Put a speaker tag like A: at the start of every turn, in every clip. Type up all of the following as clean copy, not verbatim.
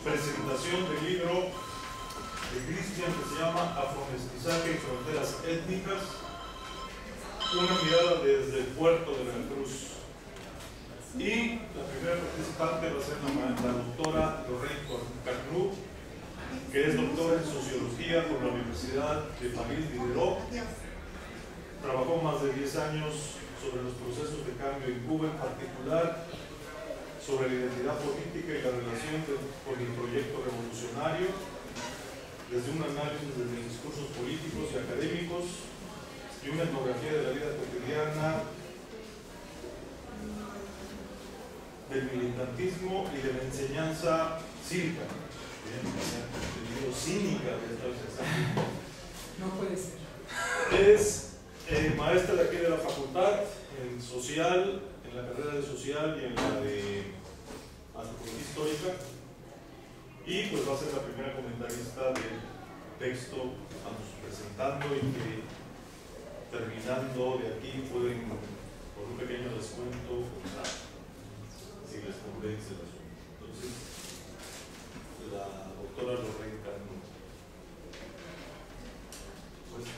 A: presentación del libro de Cristian que se llama Afromestizaje y Fronteras Étnicas, una mirada desde el puerto de Veracruz. Y la primera participante va a ser la doctora Lorraine Carnot, que es doctora en Sociología por la Universidad de París-Diderot. Trabajó más de 10 años sobre los procesos de cambio en Cuba, en particular sobre la identidad política y la relación con el proyecto revolucionario, desde un análisis de los discursos políticos y académicos y una etnografía de la vida cotidiana, del militantismo y de la enseñanza cívica. Cínica de esta.
B: No puede ser.
A: Es maestra de aquí de la facultad, en social, en la carrera de social y en la de antropología histórica, y pues va a ser la primera comentarista del texto que estamos presentando y que terminando de aquí pueden, por un pequeño descuento, usar, si les convence el asunto. Entonces, la doctora Lorraine Carnot. Pues,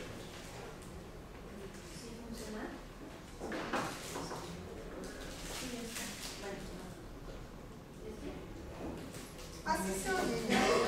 C: ¿sí funciona? Sí, está.
D: Así se oye.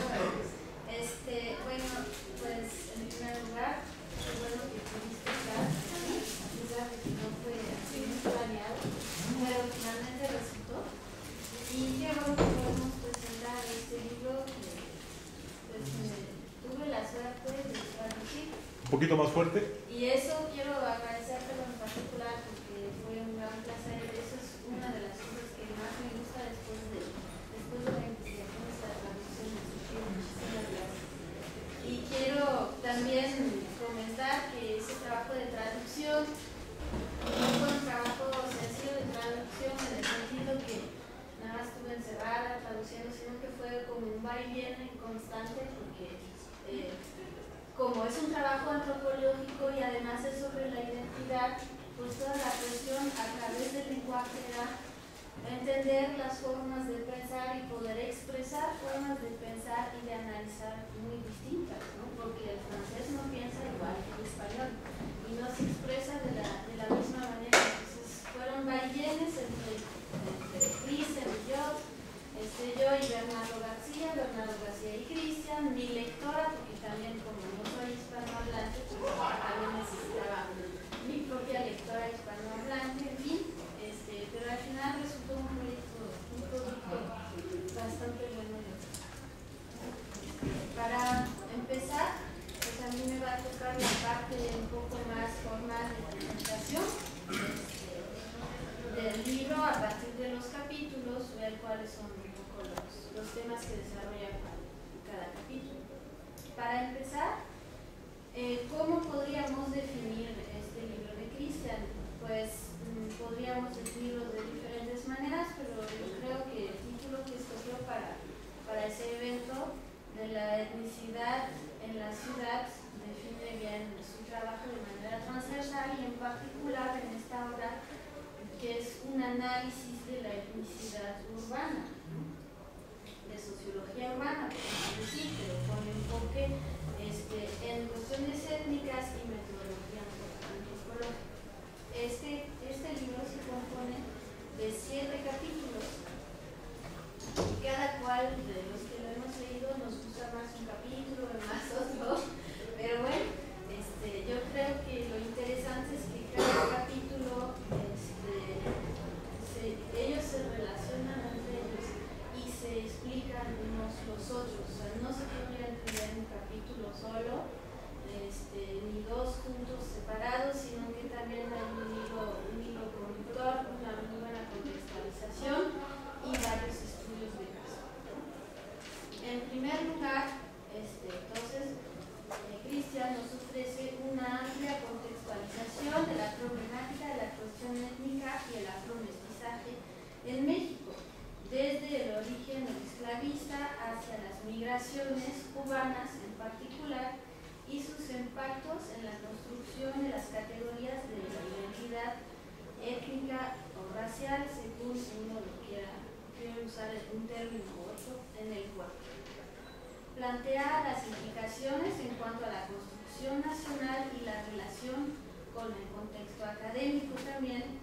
C: Bueno, pues en primer lugar, qué bueno que pudiste estar aquí, a pesar de que no fue así muy planeado, pero finalmente resultó. Y qué bueno que podemos presentar este libro que pues tuve la suerte de traducir.
A: un poquito más fuerte.
C: Y eso quiero agradecértelo en particular porque fue un gran placer. Eso es una de las cosas que más me gusta después de la investigación de la traducción de su libro. Muchísimas gracias. Y quiero también comentar que ese trabajo de traducción no fue un trabajo sencillo de traducción en el sentido que nada más estuve encerrada traduciendo, sino que fue como un va y viene constante porque como es un trabajo antropológico y además es sobre la identidad, pues toda la presión a través del lenguaje era entender las formas de pensar y poder expresar formas de pensar y de analizar muy distintas, ¿no? Porque el francés no piensa igual que el español y no se expresa de la misma manera. Entonces fueron vaivenes entre Cristian y yo y Bernardo García y Cristian, mi lectora, porque también como no soy hispanohablante, pues también necesitaba mi propia lectora hispanohablante, en fin, pero al final resultó un producto bastante bueno. Para empezar, pues a mí me va a tocar la parte un poco más formal de presentación del libro a partir de los capítulos, ver cuáles son un poco los temas que desarrolla cada capítulo. Para empezar, ¿cómo podríamos definir este libro de Cristian? Pues podríamos definirlo de diferentes maneras, pero yo creo que el título que escogió para ese evento de la etnicidad en la ciudad define bien su trabajo de manera transversal y en particular en esta obra que es un análisis de la etnicidad urbana, de sociología urbana, por decir, pero con enfoque en cuestiones étnicas y metodología antropológica. Este libro se compone de 7 capítulos y cada cual de los que lo hemos leído nos gusta más un capítulo, más otro, pero bueno, yo creo que lo interesante es que cada capítulo ellos se relacionan entre ellos y se explican unos los otros, o sea, no se podría entender un capítulo solo, ni dos puntos separados, sino que también hay un hilo conductor, una muy buena contextualización y varios estudios de caso. En primer lugar, entonces, Cristian nos ofrece una amplia contextualización de la problemática de la cuestión étnica y el afromestizaje en México, desde el origen esclavista hacia las migraciones cubanas en particular y sus impactos en la construcción de las categorías de la identidad étnica o racial, según uno lo quiera usar un término u otro, en el cuerpo. plantea las implicaciones en cuanto a la construcción nacional y la relación con el contexto académico también,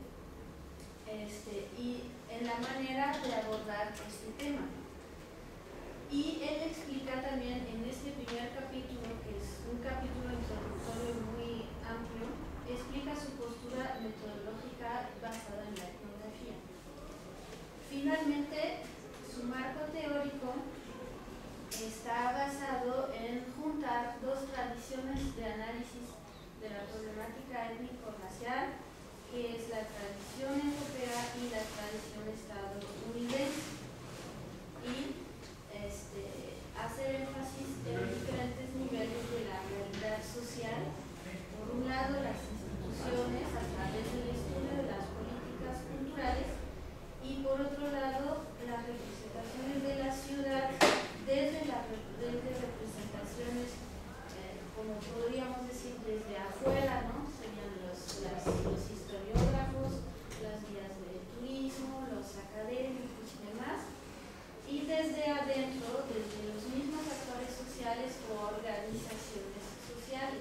C: y en la manera de abordar este tema. Y él explica también en este primer capítulo, que es un capítulo introductorio muy amplio, explica su postura metodológica basada en la etnografía. Finalmente, su marco teórico está basado en juntar dos tradiciones de análisis de la problemática étnico-racial, que es la tradición europea y la tradición estadounidense, y hacer énfasis en diferentes niveles de la realidad social. Por un lado, las instituciones a través del estudio de las políticas culturales, y por otro lado, las representaciones de la ciudad desde representaciones, como podríamos decir, desde afuera, ¿no? Serían los historiógrafos, las guías de turismo, los académicos y demás, y desde adentro, desde los mismos actores sociales o organizaciones sociales.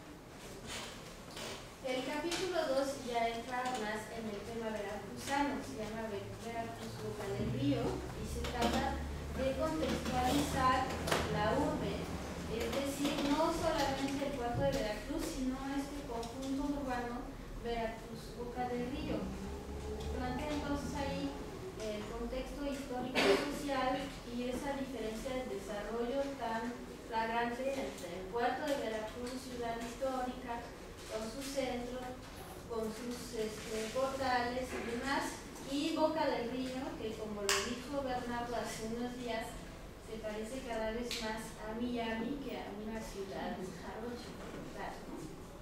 C: El capítulo 2 ya entra más en el tema veracruzano, se llama Veracruz Boca del Río, y se trata de contextualizar la urbe, es decir, no solamente el puerto de Veracruz, sino este conjunto urbano Veracruz Boca del Río. Plantea entonces ahí el contexto histórico y social y esa diferencia de desarrollo tan flagrante entre el puerto de Veracruz, ciudad histórica, con su centro, con sus portales y demás, y Boca del Río, que como lo dijo Bernardo hace unos días, se parece cada vez más a Miami que a una ciudad jarocha, ¿no?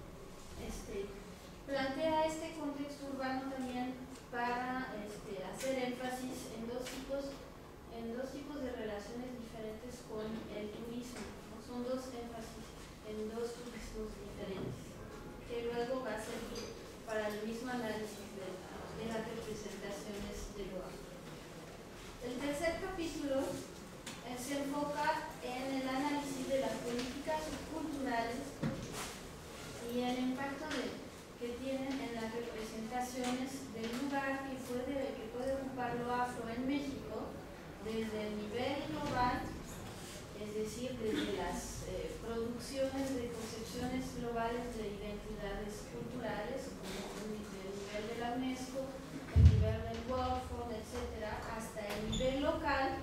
C: Plantea este contexto urbano también para hacer énfasis en dos tipos de relaciones diferentes con el turismo, ¿no? Son dos énfasis en dos turismos diferentes, que luego va a servir para el mismo análisis de las representaciones de Goa. El tercer capítulo se enfoca en el análisis de las políticas culturales y el impacto que tienen en las representaciones del lugar que puede ocupar lo afro en México desde el nivel global, es decir, desde las producciones de concepciones globales de identidades culturales, como el nivel de la UNESCO, el nivel del World Food, etc., hasta el nivel local,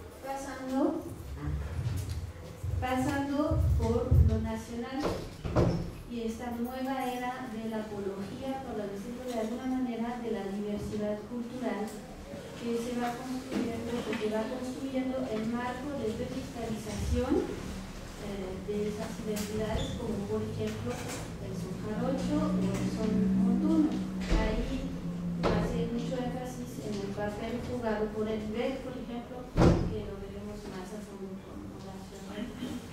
C: pasando por lo nacional, y esta nueva era de la apología, por decirlo de alguna manera, de la diversidad cultural que se va construyendo el marco de revitalización de esas identidades, como por ejemplo el son jarocho o el son montuno. Ahí hace mucho énfasis en el papel jugado por el IBEC, por ejemplo, que lo veremos más a fondo con Horacio.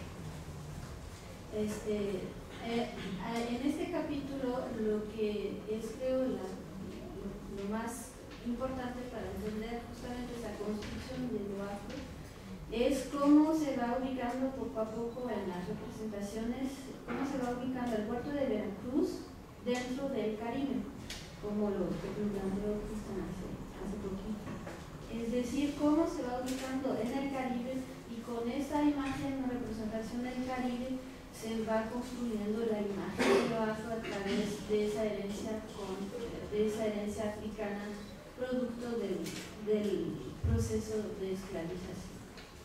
C: En este capítulo, lo que es, creo, lo más importante para entender justamente esa construcción de lo afro es cómo se va ubicando poco a poco en las representaciones, cómo se va ubicando el puerto de Veracruz dentro del Caribe, como lo planteó Cristian hace poquito. Es decir, cómo se va ubicando en el Caribe, y con esta imagen o representación del Caribe se va construyendo la imagen de lo afro a través de esa herencia africana, producto del proceso de esclavización.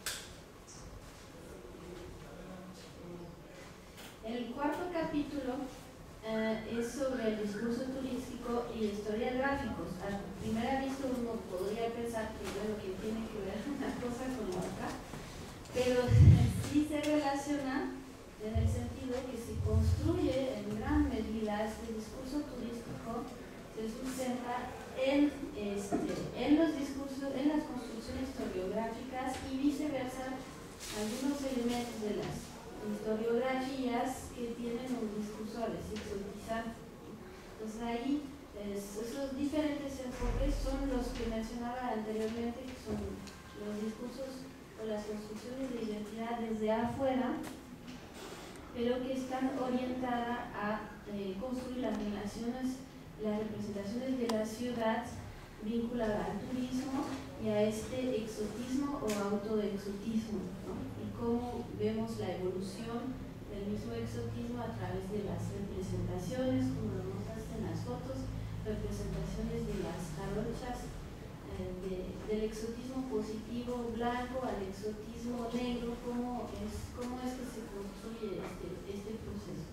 C: El cuarto capítulo es sobre el discurso turístico y historiográficos. A primera vista uno podría pensar que tiene que ver una cosa con la otra, pero sí se relaciona en el sentido que se construye en gran medida este discurso turístico, se sustenta en los discursos, en las construcciones historiográficas, y viceversa, algunos elementos de las historiografías que tienen un discurso a veces exotizante. Entonces ahí esos diferentes enfoques son los que mencionaba anteriormente, que son los discursos o las construcciones de identidad desde afuera, pero que están orientadas a construir las relaciones, las representaciones de la ciudad vinculada al turismo y a este exotismo o autoexotismo, ¿no? Y cómo vemos la evolución del mismo exotismo a través de las representaciones, como lo mostraste en las fotos, representaciones de las jarochas, del exotismo positivo blanco al exotismo negro, cómo es que se construye este proceso.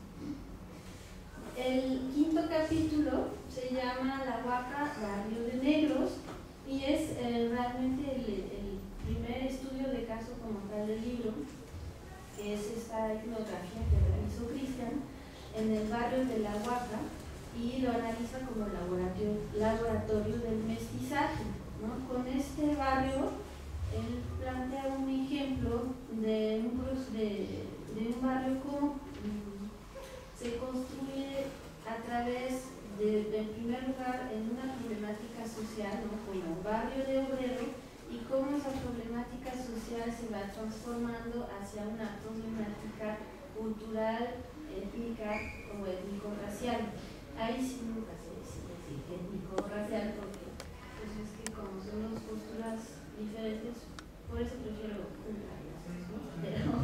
C: El quinto capítulo se llama La Huaca, Barrio de Negros, y es realmente el primer estudio de caso como tal del libro, que es esta etnografía que realizó Cristian en el barrio de La Huaca, y lo analiza como laboratorio del mestizaje, ¿no? Con este barrio él plantea un ejemplo de un barrio como se construye a través de, en primer lugar, en una problemática social, ¿no? Como un barrio de obrero, y cómo esa problemática social se va transformando hacia una problemática cultural, étnica o étnico-racial. Ahí sí nunca se decide étnico-racial porque pues es que como son dos posturas diferentes, por eso prefiero juntarlas, ¿no? Pero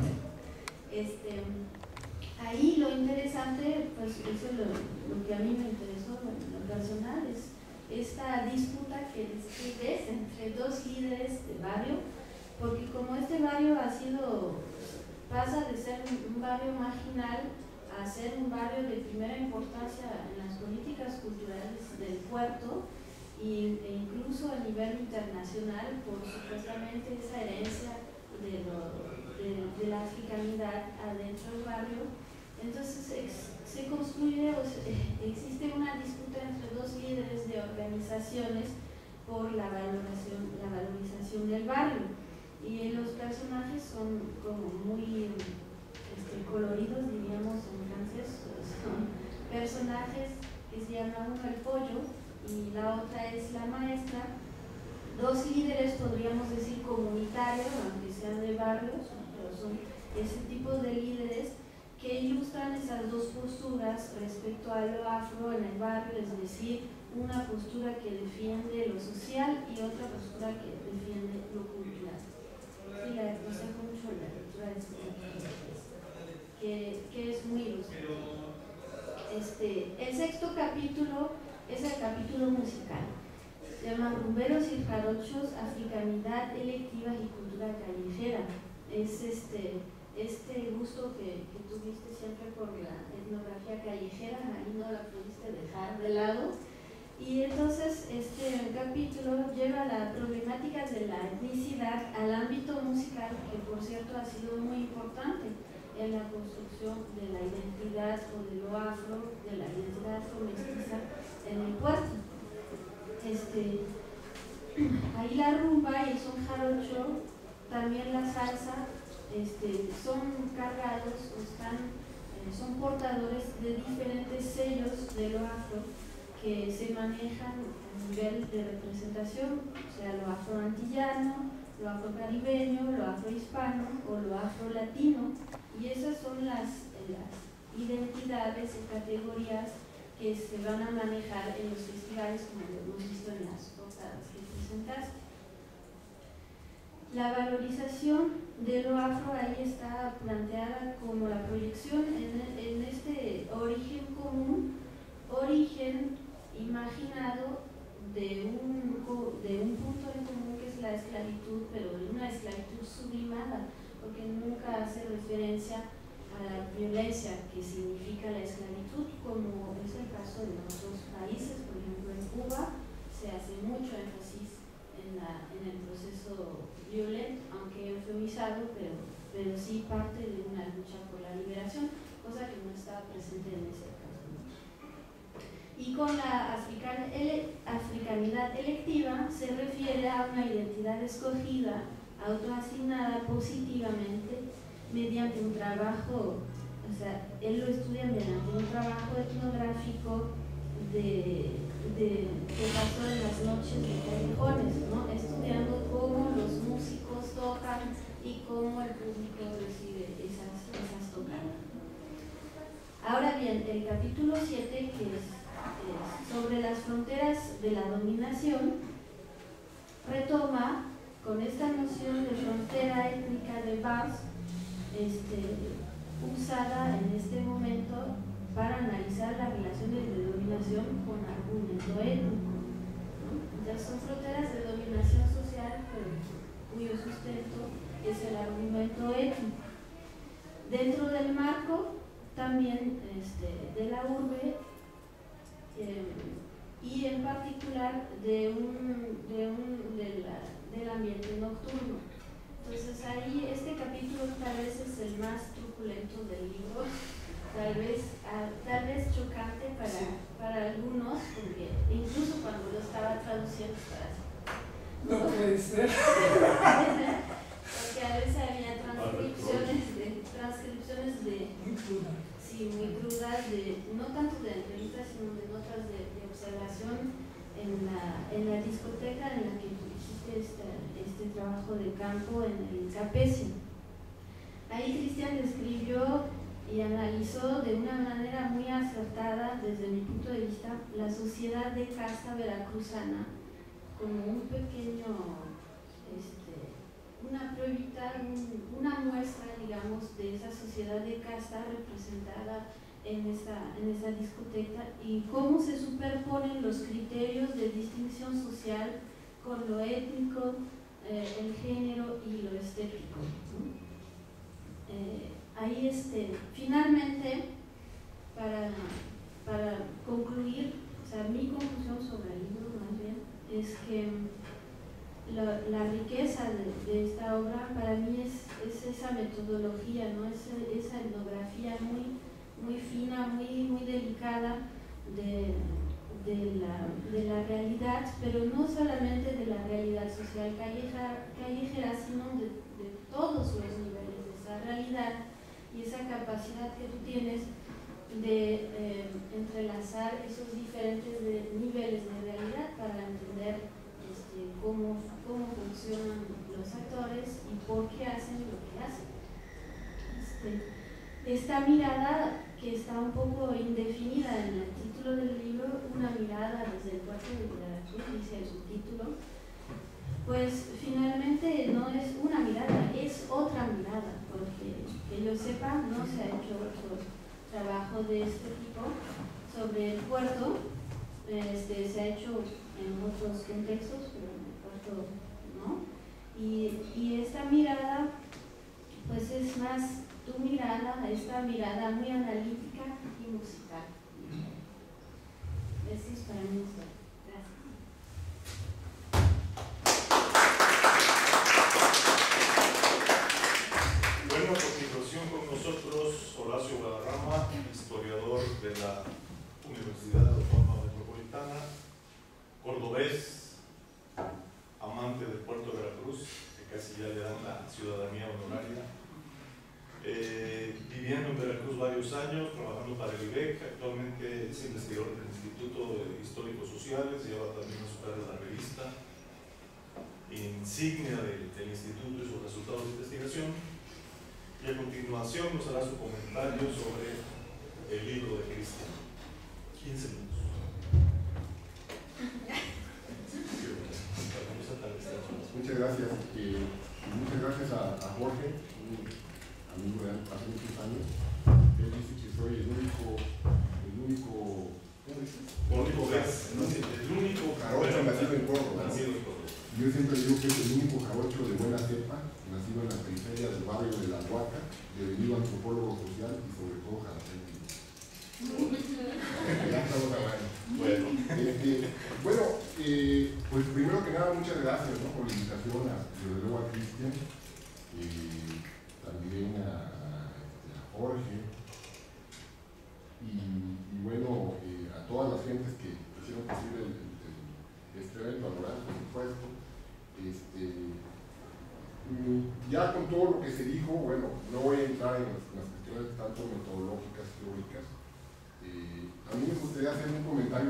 C: ahí lo interesante, pues eso es lo que a mí me interesó en lo personal, es esta disputa que ves entre dos líderes de barrio, porque como este barrio pasa de ser un barrio marginal a ser un barrio de primera importancia en las políticas culturales del puerto e incluso a nivel internacional por supuestamente esa herencia de la africanidad adentro del barrio. Entonces se construye, existe una disputa entre dos líderes de organizaciones por la valorización del barrio, y los personajes son como muy coloridos, diríamos en francés. Son personajes que se llama uno el pollo y la otra es la maestra, dos líderes podríamos decir comunitarios, aunque sean de barrios, pero son ese tipo de líderes que ilustran esas dos posturas respecto a lo afro en el barrio, es decir, una postura que defiende lo social y otra postura que defiende lo cultural. Sí, le aconsejo mucho la lectura de este que es muy ilustrativo. El sexto capítulo es el capítulo musical. Se llama Rumberos y Jarochos, Africanidad electiva y cultura callejera. Es este gusto que tuviste siempre por la etnografía callejera, ahí no la pudiste dejar de lado. Y entonces este capítulo lleva la problemática de la etnicidad al ámbito musical, que por cierto ha sido muy importante en la construcción de la identidad o de lo afro, de la identidad afro-mestiza en el puerto. Ahí la rumba y el son jarocho, también la salsa, son cargados, son portadores de diferentes sellos de lo afro que se manejan a nivel de representación, o sea, lo afro-antillano, lo afro-caribeño, lo afro-hispano o lo afro-latino, y esas son las identidades y categorías que se van a manejar en los festivales, como lo hemos visto en las portadas que presentaste. La valorización de lo afro ahí está planteada como la proyección en este origen común, origen imaginado de un punto en común que es la esclavitud, pero de una esclavitud sublimada, porque nunca hace referencia a la violencia que significa la esclavitud, como es el caso de otros países. Por ejemplo, en Cuba se hace mucho énfasis en el proceso violento, aunque eufemizado, pero sí parte de una lucha por la liberación, cosa que no está presente en ese caso. Y con la africanidad electiva se refiere a una identidad escogida, autoasignada positivamente mediante un trabajo, o sea, él lo estudia mediante un trabajo etnográfico que pasó en las noches de callejones, ¿no? Estudiando cómo los músicos tocan y cómo el público recibe esas tocadas. Ahora bien, el capítulo 7, que es sobre las fronteras de la dominación, retoma con esta noción de frontera étnica de Bars, usada en este momento para analizar las relaciones de dominación con argumento étnico, ¿no? Ya son fronteras de dominación social, pero cuyo sustento es el argumento étnico. Dentro del marco también de la urbe, y en particular del ambiente nocturno. Entonces ahí este capítulo tal vez es el más truculento del libro, tal vez chocante para algunos, porque incluso cuando lo estaba traduciendo
B: No puede ser.
C: porque a veces había transcripciones de
B: Muy cruda.
C: sí, muy crudas, no tanto de entrevistas, sino de notas de observación en la discoteca en la que tú hiciste este trabajo de campo en el Capesi. Ahí Cristian describió y analizó de una manera muy acertada, desde mi punto de vista, la sociedad de casta veracruzana como un pequeño, una pruebita, una muestra, digamos, de esa sociedad de casta representada en esa discoteca, y cómo se superponen los criterios de distinción social con lo étnico, el género y lo estético, ¿no? Ahí finalmente, para concluir, o sea, mi conclusión sobre el libro más bien es que la riqueza de esta obra para mí es esa metodología, ¿no? Esa etnografía muy fina, muy delicada de la realidad, pero no solamente de la realidad social callejera, sino de todos los niveles de esa realidad, y esa capacidad que tú tienes de entrelazar esos diferentes niveles de realidad para entender cómo funcionan los actores y por qué hacen lo que hacen. Esta mirada, que está un poco indefinida en el título del libro, una mirada desde el puerto de Veracruz, dice el subtítulo, pues finalmente no es una mirada, es otra mirada, porque que yo sepa no se ha hecho otro trabajo de este tipo sobre el puerto. Se ha hecho en otros contextos, pero en el puerto no, y esta mirada pues es más tu mirada, esta mirada muy analítica y musical. Eso es para mí. Gracias.
A: Bueno, a continuación con nosotros Horacio Guadarrama, historiador de la Universidad Autónoma Metropolitana, cordobés, amante del puerto de Veracruz, que casi ya le dan la ciudadanía honoraria, viviendo en Veracruz varios años, trabajando para el IBEC. Actualmente es investigador del Instituto de Históricos Sociales, lleva también a su cargo la revista insignia del instituto y sus resultados de investigación, y a continuación nos hará su comentario sobre el libro de Cristian. 15 minutos.
E: Muchas gracias. Muchas gracias a Jorge, un amigo de hace muchos años. Él dice que soy el único jarocho nacido en Córdoba. Yo siempre digo que es el único jarocho de buena cepa, nacido en la periferia del barrio de La Huaca, devenido antropólogo social y sobre todo jarapeño. Ya estamos hablando. Bueno, pues primero que nada, muchas gracias, ¿no?, por la invitación, desde luego a Cristian, también a Jorge, y bueno, a todas las gentes que hicieron posible este evento, a Loral, por supuesto. Ya con todo lo que se dijo, bueno, no voy a entrar en las cuestiones tanto metodológicas, teóricas. A mí me gustaría hacer un comentario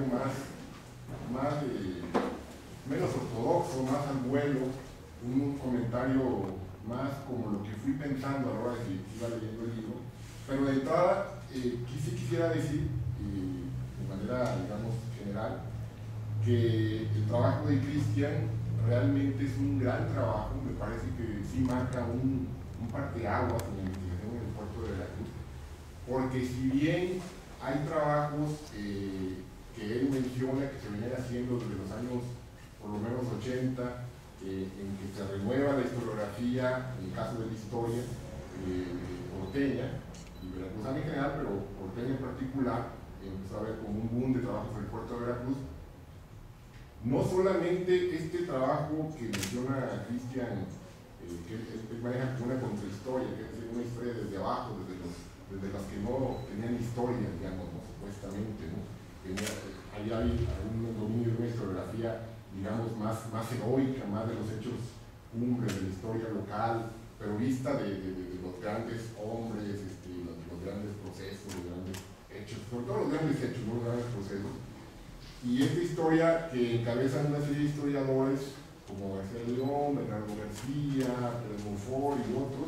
E: menos ortodoxo, más al vuelo, un comentario más como lo que fui pensando a la hora de que iba leyendo el libro, pero de entrada sí quisiera decir, de manera, digamos, general, que el trabajo de Cristian realmente es un gran trabajo. Me parece que sí marca un parteaguas en la investigación en el puerto de Veracruz, porque si bien hay trabajos que él menciona que se venían haciendo desde los años por lo menos 80, en que se renueva la historiografía, en el caso de la historia porteña y veracruzana en general, pero porteña en particular, empezó a haber como un boom de trabajos en el puerto de Veracruz. No solamente este trabajo que menciona Cristian, que él maneja como una contrahistoria, que es decir, una historia desde abajo, desde las que no tenían historia, digamos, ¿no? Supuestamente, ¿no? Ahí hay algún dominio de una historiografía, digamos, más heroica, más de los hechos cumbres de la historia local, pero vista de los grandes hombres, los grandes procesos, los grandes hechos, sobre todo los grandes hechos, no los grandes procesos. Y esta historia que encabezan una serie de historiadores como García León, Bernardo García, Pérez Monfort y otros,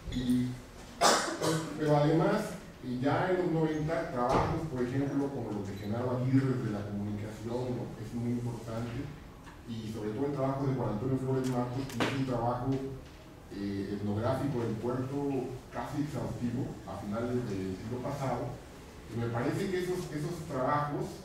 E: pero además, ya en los 90, trabajos, por ejemplo, como los de Genaro Aguirre de la comunicación, ¿no? Es muy importante, y sobre todo el trabajo de Juan Antonio Flores Marcos, que es un trabajo etnográfico del puerto casi exhaustivo a finales del siglo pasado. Y me parece que esos trabajos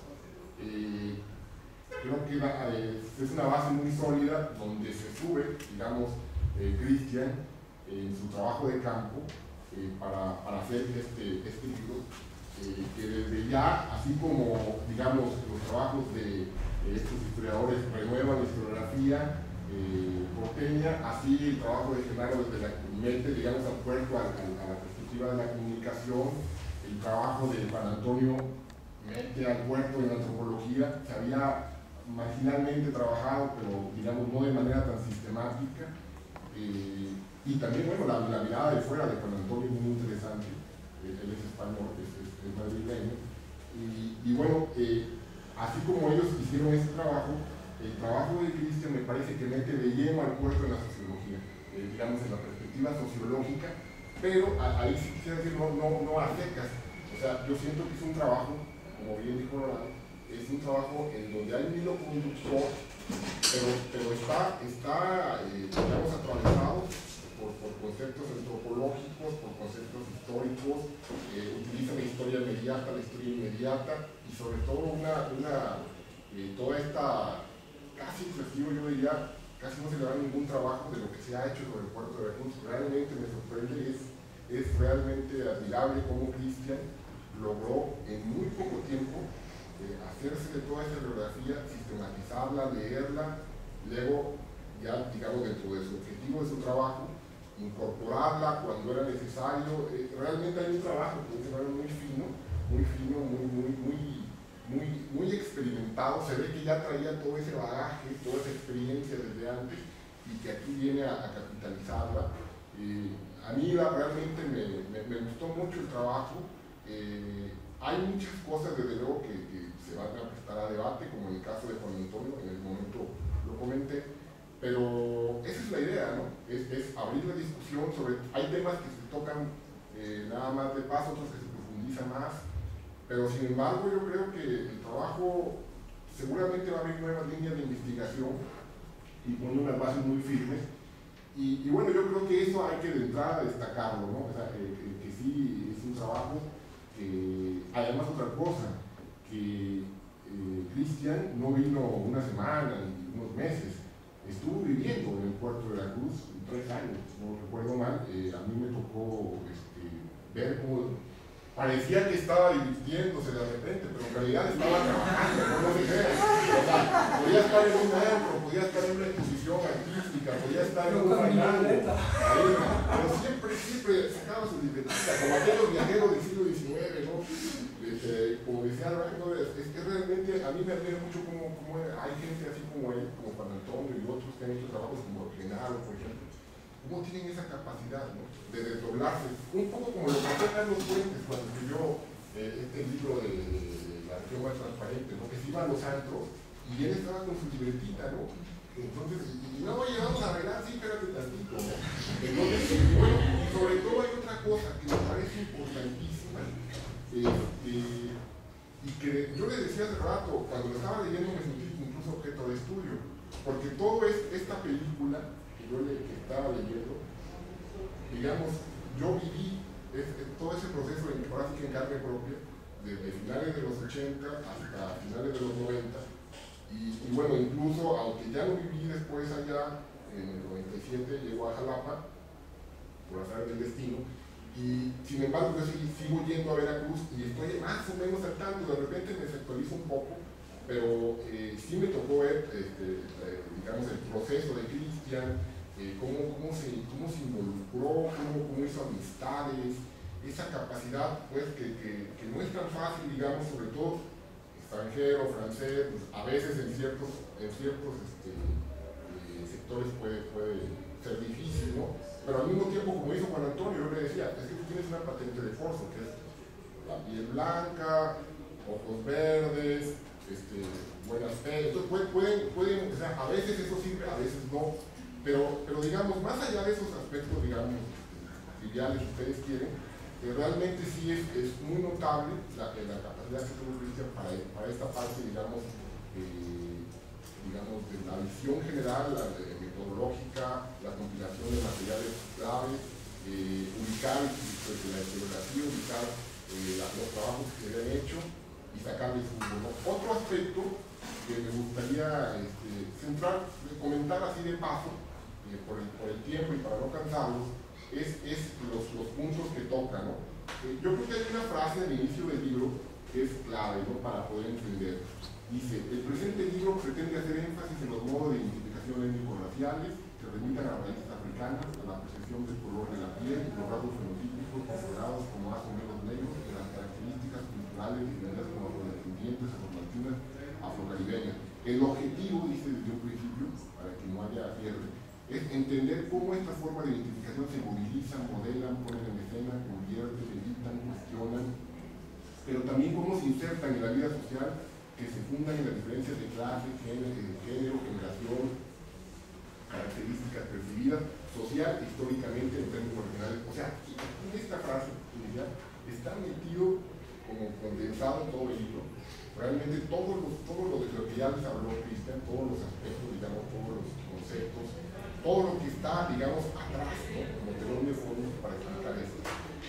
E: creo que es una base muy sólida donde se sube, digamos, Cristian en su trabajo de campo para hacer este libro, que desde ya, así como, digamos, los trabajos de estos historiadores renuevan la historiografía porteña, así el trabajo de Genaro desde la mete, digamos, al puerto, a la perspectiva de la comunicación, el trabajo de Juan Antonio mete al puerto en antropología. Se había marginalmente trabajado, pero digamos no de manera tan sistemática, y también, bueno, la mirada de fuera de Juan Antonio es muy interesante. Él es español, es madrileño, y bueno, así como ellos hicieron este trabajo, el trabajo de Cristian me parece que mete de lleno al puerto en la sociología, digamos en la perspectiva sociológica, pero ahí sí quisiera decir no a secas. O sea, yo siento que es un trabajo, como bien dijo Rolando, es un trabajo en donde hay un hilo conductor, pero está digamos, atravesado por conceptos antropológicos, por conceptos históricos, utiliza la historia inmediata, y sobre todo toda esta, casi excesivo, yo diría, casi no se le da ningún trabajo de lo que se ha hecho sobre el puerto de Veracruz. Realmente me sorprende, es realmente admirable cómo Cristian logró en muy poco tiempo hacerse de toda esa bibliografía, sistematizarla, leerla, luego ya, digamos, dentro de su objetivo de su trabajo, incorporarla cuando era necesario. Realmente hay un trabajo muy fino, muy experimentado. Se ve que ya traía todo ese bagaje, toda esa experiencia desde antes, y que aquí viene a capitalizarla. A mí realmente me gustó mucho el trabajo. Hay muchas cosas, desde luego, que se van a prestar a debate, como en el caso de Juan Antonio, en el momento lo comenté, pero esa es la idea, ¿no? Es abrir la discusión sobre. Hay temas que se tocan nada más de paso, otros que se profundizan más, pero sin embargo yo creo que el trabajo seguramente va a abrir nuevas líneas de investigación y pone unas bases muy firmes, y bueno, yo creo que eso hay que de entrada destacarlo, ¿no? O sea, que sí es un trabajo que, además, otra cosa, que Cristian no vino una semana ni unos meses, estuvo viviendo en el puerto de Veracruz 3 años, no recuerdo mal. A mí me tocó ver cómo parecía que estaba divirtiéndose de repente, pero en realidad estaba trabajando, no se crea. O sea, podía estar en un metro, podía estar en una exposición artística, podía estar en un bailando, pero siempre sacaba su libretita, como aquellos viajeros del siglo XIX, ¿no? Como decía Alberto, es que realmente a mí me admira mucho cómo hay gente así como él, como Juan Antonio y otros que han hecho trabajos como Genaro, por ejemplo, cómo tienen esa capacidad, ¿no? De desdoblarse, un poco como lo que hacía Carlos Fuentes cuando escribió este libro de La región más transparente, ¿no? Que se iba a los antros y él estaba con su libretita, ¿no? Entonces, no, oye, vamos a arreglar, sí, espérate tantito, ¿no? Entonces, bueno, y sobre todo hay otra cosa que me parece importantísima, y que yo les decía hace rato, cuando lo estaba leyendo me sentí incluso objeto de estudio, porque todo esta película que yo que estaba leyendo, digamos, yo viví todo ese proceso, ahora sí que en carne propia, desde finales de los 80 hasta finales de los 90, y bueno, incluso, aunque ya lo viví después allá, en el 97 llego a Jalapa, por azar del destino, y sin embargo yo sigo yendo a Veracruz y estoy más o menos al tanto, de repente me sectorizo un poco, pero sí me tocó ver, digamos, el proceso de Cristian, cómo se involucró, cómo hizo amistades, esa capacidad pues que no es tan fácil, digamos, sobre todo extranjero, francés, pues, a veces en ciertos sectores puede ser difícil, ¿no? Pero al mismo tiempo, como hizo Juan Antonio, yo le decía, es que tú tienes una patente de Forzo, que es la piel blanca, ojos verdes, buenas penas, entonces pueden, o sea, a veces eso sirve, a veces no, pero digamos, más allá de esos aspectos, digamos, triviales que ustedes quieren, realmente sí es muy notable la capacidad que tuvo Cristian para esta parte, digamos, de la visión general, la metodológica, la compilación de materiales claves, ubicar desde la historiografía, ubicar los trabajos que se habían hecho y sacarles un ¿no? Otro aspecto que me gustaría comentar así de paso, por el tiempo y para no cansarlos, es los puntos que toca, ¿no? Yo creo que hay una frase al inicio del libro que es clave, ¿no? Para poder entender. Dice, el presente libro pretende hacer énfasis en los modos de identificación étnico-raciales que remitan a raíces africanas, a la percepción del color de la piel, los rasgos fenotípicos considerados como más o menos negros, y las características culturales definidas como afrodescendientes, afrolatinas, afrocaribeñas. El objetivo, dice desde un principio, para que no haya pierde, es entender cómo estas formas de identificación se movilizan, modelan, ponen en escena, convierten, editan, cuestionan, pero también cómo se insertan en la vida social, que se fundan en las diferencias de clase, género, generación, características percibidas, social, históricamente, en términos originales. O sea, en esta frase inicial está metido como condensado en todo el libro. Realmente todo lo que ya les habló Cristian, todos los aspectos, digamos, todos los conceptos, todo lo que está, digamos, atrás, ¿no? Como telón de fondo para explicar esto.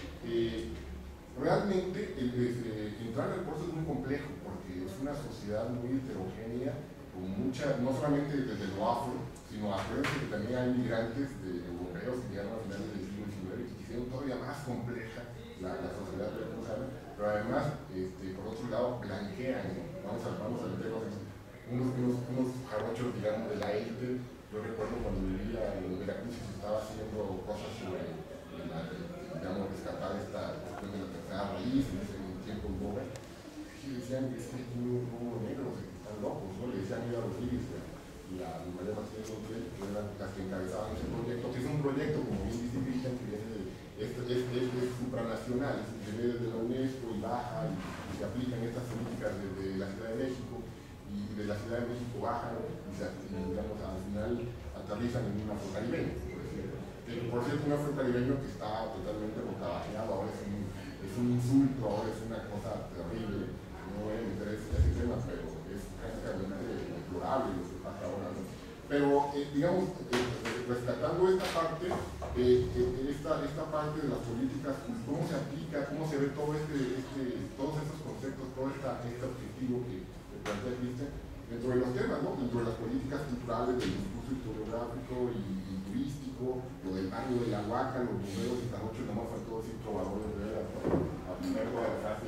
E: Realmente, entrar al curso es muy complejo, porque es una sociedad muy heterogénea, con mucha, no solamente desde lo afro, sino acuérdense que también hay migrantes europeos que llegaron a finales del siglo XIX y que hicieron todavía más compleja la sociedad veracruzana, pero además, por otro lado, blanquean, ¿no? Vamos a meternos en unos jarochos, digamos, de la élite. Yo recuerdo cuando vivía en Veracruz y se estaba haciendo cosas sobre, digamos, rescatar esta cuestión de la tercera raíz en ese tiempo en boga, y decían que es que hay un grupo negro, que están locos, ¿no? Le decían a Rodríguez y a María Martínez Montiel, que eran las que encabezaban ese proyecto, que es un proyecto, como bien dice Cristian, que viene de es supranacional, se ve desde la UNESCO y baja y se aplican estas políticas desde la Ciudad de México, y de la Ciudad de México bajan y digamos, al final aterrizan en un afrocaribeño, por decirlo. Por cierto, un afrocaribeño que está totalmente bocabajeado, ahora es un insulto, ahora es una cosa terrible. No voy a meter ese tema, pero es prácticamente deplorable lo que pasa ahora, ¿no? Pero, digamos, rescatando esta parte, esta parte de las políticas, cómo se aplica, cómo se ve todo todos estos conceptos, todo este objetivo que plantea Cristian, dentro de los temas, ¿no? Dentro de las políticas culturales, del discurso historiográfico y turístico, lo del barrio de la Huaca, los números y jarochos, nada más faltó decir trovadores de veras, a primera toda la frase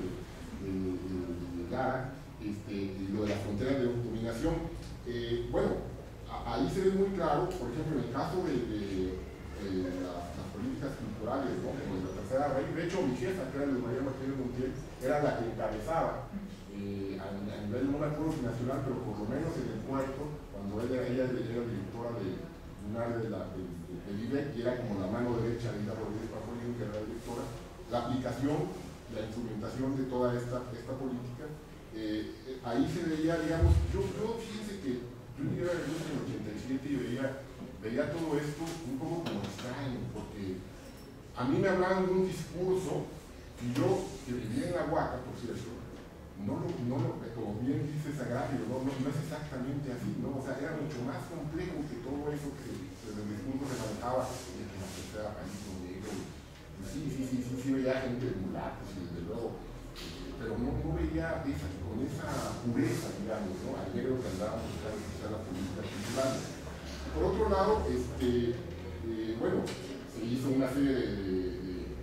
E: de Lara, y lo de las fronteras de dominación. Bueno, ahí se ve muy claro, por ejemplo, en el caso de las políticas culturales, ¿no? Como la tercera raíz. De hecho, mi jefa, que era de María Martínez Montiel, era la que encabezaba a nivel, no me acuerdo si nacional, pero por lo menos en el puerto, cuando ella era directora de un área del IBEC, y era como la mano derecha de Ida Rodríguez Pafolín, que era la directora, la aplicación, la instrumentación de toda esta política, ahí se veía, digamos, yo fíjense que yo llegué a la en el 87 y veía todo esto un poco como extraño, porque a mí me hablaban de un discurso y yo, que vivía en la Huaca, por cierto, como bien dice Sagrario, no es exactamente así, ¿no? O sea, era mucho más complejo que todo eso que desde el discurso se manejaba, de que la tercera país negro, sí veía gente de mulatos y desde luego, pero no veía con esa pureza, digamos, ¿no? Al negro que andaba buscando quizá la política cultural. Por otro lado, bueno, se hizo una serie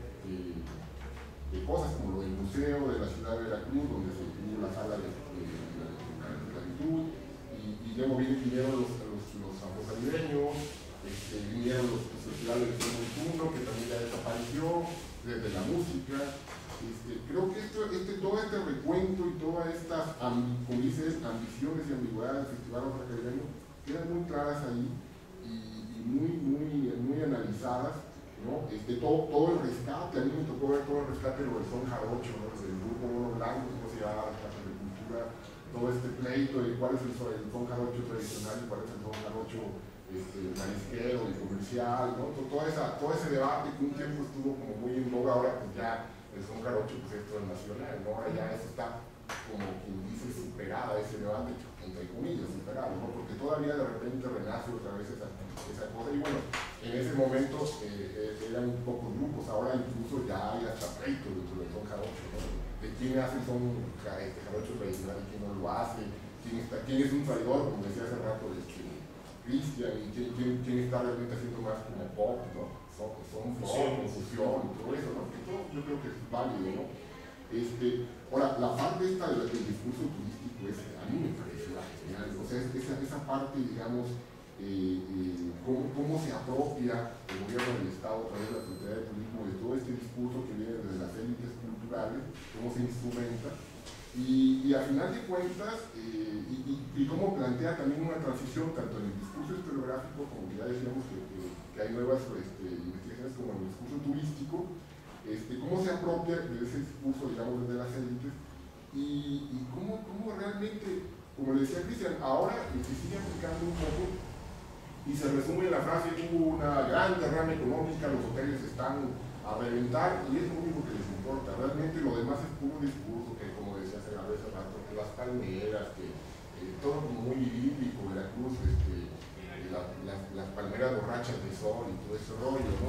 E: de cosas como lo del Museo de la Ciudad de Veracruz, donde se tuvo la sala de la esclavitud, y luego vinieron los afrocaribeños, vinieron los festivales del siglo XXI, que también ya desapareció, desde la música. Creo que todo este recuento y todas estas, como dices, ambiciones y ambigüedades del Festival Afrocaribeño quedan muy claras ahí y muy analizadas, ¿no? Todo el rescate, a mí me tocó ver todo el rescate de lo del son jarocho, ¿no? Del grupo Mono Blanco, cómo se llama la clase de cultura, todo este pleito de cuál es el son jarocho tradicional y cuál es el son jarocho marisquero y comercial, ¿no? Todo ese debate que un tiempo estuvo como muy en boga, ahora pues ya el son jarocho pues esto es nacional, ¿no? Ahora ya eso está como quien dice superada, ese debate, entre comillas, superado, ¿no? Porque todavía de repente renace otra vez esa cosa, y bueno, en ese momento eran un poco grupos, ahora incluso ya hay hasta pleito dentro del son jarocho, ¿no? De quién hace el son jarocho tradicional y quién no lo hace, quién es un traidor, como decía hace rato, Cristian, y quién está realmente haciendo más como pop, ¿no? Son confusión, todo eso, ¿no? Que todo yo creo que es válido, ¿no? Ahora, la parte esta del discurso turístico a mí me pareció genial, o sea, esa parte, digamos, cómo se apropia el gobierno del Estado a través de la Secretaría de Turismo de todo este discurso que viene desde las élites culturales, cómo se instrumenta, y a final de cuentas, y cómo plantea también una transición tanto en el discurso historiográfico, como ya decíamos que hay nuevas investigaciones como en el discurso turístico, cómo se apropia de ese discurso, digamos, desde las élites, y cómo realmente, como le decía Cristian, ahora se sigue aplicando un poco, y se resume en la frase: hubo una gran derrama económica, los hoteles están a reventar, y es lo único que les importa. Realmente lo demás es puro discurso, que como decía hace rato, que las palmeras, que todo como muy idílico, Veracruz, las palmeras borrachas de sol y todo ese rollo, ¿no?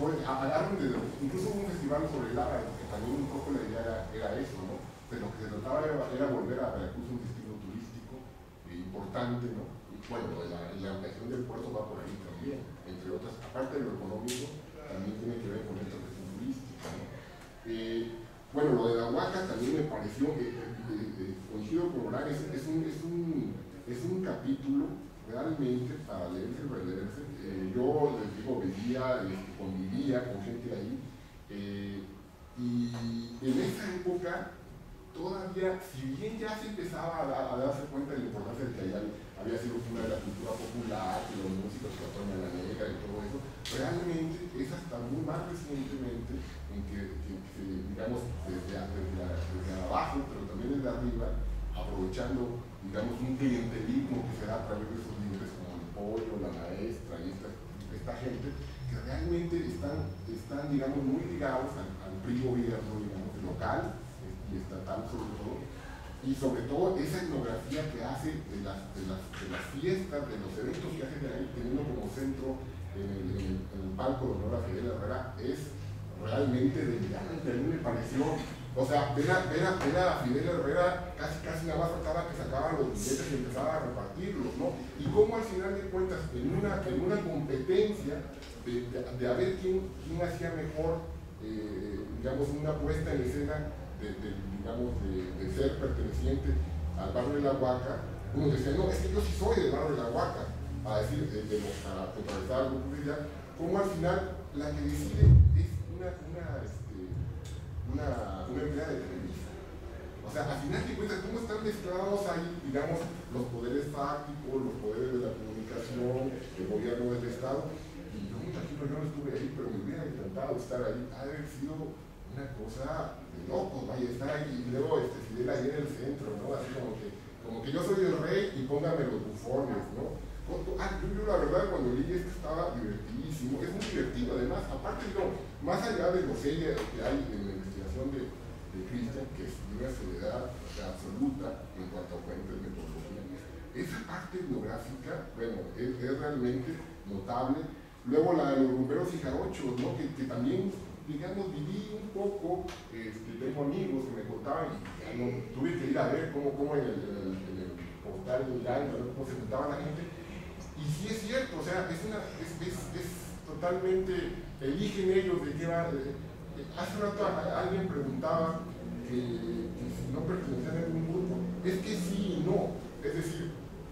E: Incluso hubo un festival sobre el árabe, que también un poco la idea era eso, ¿no? Pero lo que se trataba era volver a Veracruz un destino turístico importante, ¿no? Y bueno, la ampliación del puerto va por ahí también, entre otras, aparte de lo económico, también tiene que ver con esta cuestión turística, ¿no? Bueno, lo de la Huaca también me pareció, coincido con Orán, es un capítulo realmente para leerse y releerse. Yo les digo, convivía con gente ahí, y en esa época todavía, si bien ya se empezaba a darse cuenta de la importancia de que allá había sido una de la cultura popular, que los músicos que toman la negra y todo eso, realmente es hasta muy más recientemente en que digamos, desde abajo, pero también desde arriba, aprovechando, digamos, un clientelismo que se da a través de esos líderes como el Pollo, la Maestra y esta gente, que realmente están digamos, muy ligados al PRI gobierno, digamos, local y estatal sobre todo esa etnografía que hace de las fiestas, de los eventos que hacen ahí, teniendo como centro en el palco de honor a Fidel Herrera, es realmente delirante. A mí me pareció, o sea, ver a Fidel Herrera casi nada más faltaba que sacaban los billetes y empezaba a repartirlos, ¿no? Y cómo al final de cuentas, en una competencia de a ver quién hacía mejor, digamos, una puesta en escena de ser perteneciente al barrio de la Huaca, uno decía, no, es que yo sí soy del barrio de la Huaca, a decir, para contrarrestar algo que ya, como al final la que decide es una empleada de Televisa. O sea, al final de cuentas, ¿cómo están mezclados ahí, digamos, los poderes fácticos, los poderes de la comunicación, el gobierno del Estado? Y yo me imagino, yo no estuve ahí, pero me hubiera encantado estar ahí. Ha de haber sido una cosa de locos, vaya, estar ahí, y luego Fidel ahí en el centro, ¿no? Así como como que yo soy el rey y póngame los bufones, ¿no? Yo la verdad cuando leí esto estaba divertidísimo, es muy divertido además, aparte digo, más allá de los sellos que hay en la investigación de Christian, que es de una soledad absoluta en cuanto a fuentes, metodología, esa parte etnográfica, bueno, es realmente notable. Luego la de los rumberos y jarochos, ¿no? que también, digamos, viví un poco, tengo amigos que me contaban y ya no, tuve que ir a ver cómo en el portal de Irán, ¿no? Cómo se juntaba la gente. Y sí es cierto, o sea, es totalmente, eligen ellos de qué va. Hace rato alguien preguntaba que si no pertenecían a ningún grupo. Es que sí y no. Es decir,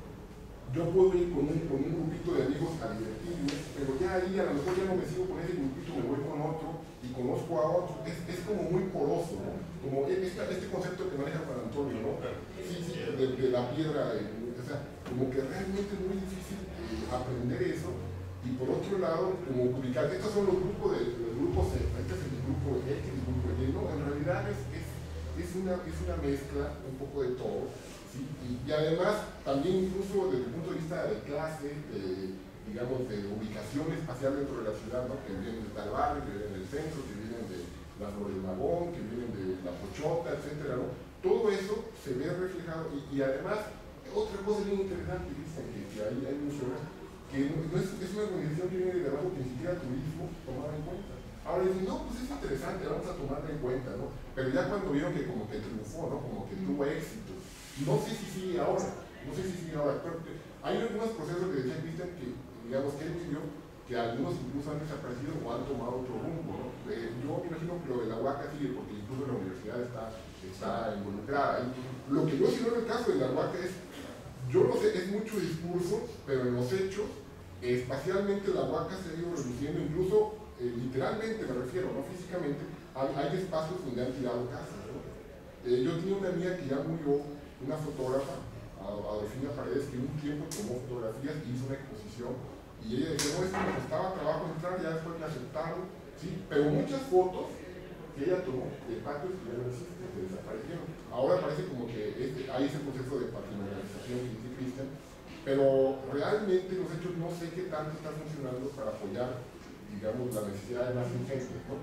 E: yo puedo ir con un grupito de amigos a divertirme, pero ya ahí a lo mejor ya no me sigo con ese grupito, me voy con otro y conozco a otro. Es como muy poroso, ¿no? Como este concepto que maneja Juan Antonio, ¿no? Sí, de la piedra, o sea, como que realmente es muy difícil aprender eso. Y por otro lado, como publicar, estos son los grupos C, este es el grupo X, el grupo Y, no, en realidad es una mezcla un poco de todo, ¿sí? Y además, también incluso desde el punto de vista de clase, digamos, de ubicación espacial dentro de la ciudad, ¿no? Que vienen de tal barrio, que vienen del centro, que vienen de la Flores de Magón, que vienen de la Pochota, etcétera, ¿no? Todo eso se ve reflejado y además, otra cosa bien interesante, dicen que ahí menciona, que no es una organización que viene de abajo que ni siquiera el turismo tomaba en cuenta. Ahora dicen, no, pues es interesante, vamos a tomarla en cuenta, ¿no? Pero ya cuando vieron que como que triunfó, ¿no? Como que tuvo éxito. No sé si sigue ahora, pero hay algunos procesos que decía Christian que, digamos, que él vivió, que algunos incluso han desaparecido o han tomado otro rumbo, ¿no? Yo me imagino que lo de la Huaca sigue, porque incluso la universidad está involucrada. Lo que yo sí veo en el caso de la Huaca es, yo no sé, es mucho discurso, pero en los hechos, espacialmente la Huaca se ha ido reduciendo, incluso literalmente me refiero, no físicamente, hay espacios donde han tirado casas, ¿no? Yo tenía una amiga que ya murió, una fotógrafa, Adolfina Paredes, que en un tiempo tomó fotografías y hizo una exposición, y ella decía, no, es que me costaba trabajo entrar, ya después me aceptaron, ¿sí? Pero muchas fotos que ella tomó de patios que ya no existen, que desaparecieron. Ahora parece como que hay ese proceso de patrimonialización que dice Christian, pero realmente los hechos no sé qué tanto están funcionando para apoyar, digamos, la necesidad de más gente, ¿no?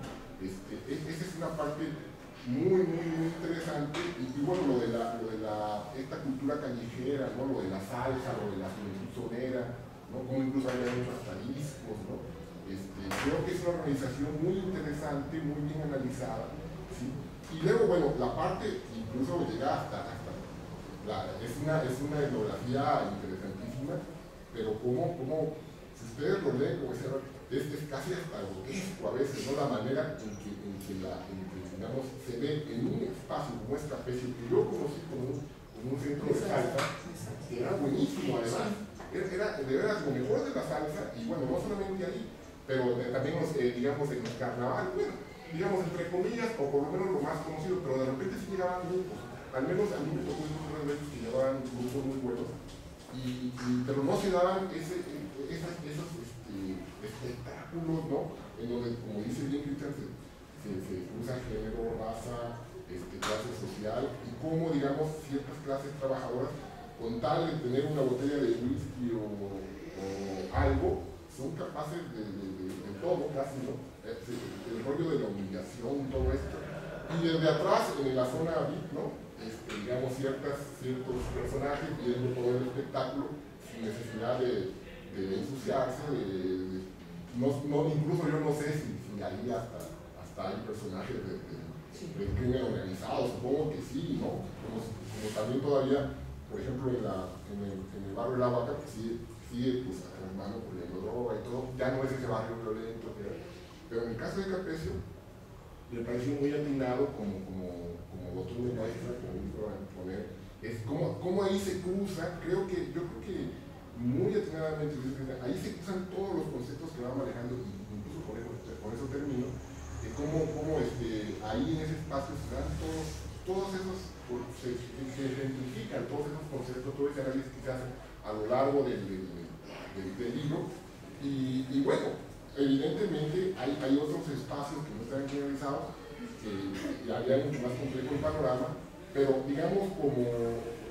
E: Esa es una parte muy interesante y bueno, lo de esta cultura callejera, ¿no? Lo de la salsa, lo de la juventud sonera, ¿no? Como incluso hay muchos hasta discos, ¿no? Creo que es una organización muy interesante, muy bien analizada, ¿sí? Y luego, bueno, la parte incluso llega es una etnografía interesantísima, pero como si ustedes lo leen, como decía, es casi hasta grotesco a veces, ¿no? La manera en que digamos, se ve en un espacio como esta especie que yo conocí como un centro de salsa, que era buenísimo además, era de veras lo mejor de la salsa, y bueno, no solamente ahí, pero también digamos en el carnaval, bueno, digamos entre comillas, o por lo menos lo más conocido, pero de repente sí llegaban grupos, al menos a mí me tocó unas veces que llevaban grupos muy buenos, pero no se daban esos espectáculos, ¿no? En donde, como dice bien Christian, se usa género, raza, clase social, y cómo, digamos, ciertas clases trabajadoras, con tal de tener una botella de whisky o algo, son capaces de todo, casi, ¿no? El rollo de la humillación, todo esto. Y desde atrás, en la zona VIP, ¿no? Digamos, ciertos personajes viendo todo el espectáculo sin necesidad de ensuciarse, incluso yo no sé si ahí hasta hay personajes del crimen organizado, supongo que sí, ¿no? Como también todavía, por ejemplo, en el barrio de La Vaca, pues sigue pues, hermano poniendo droga y todo, ya no es ese barrio violento, pero en el caso de Capecio, me pareció muy atinado como botón de muestra, como dijo poner, es como ahí se cruza, yo creo que muy atinadamente, ahí se cruzan todos los conceptos que van manejando, incluso por eso termino, cómo ahí en ese espacio se dan todos esos, se identifican todos esos conceptos, todo ese análisis que se hace a lo largo del libro, y bueno, evidentemente hay otros espacios que no están generalizados, que ya haría mucho más complejo el panorama, pero digamos como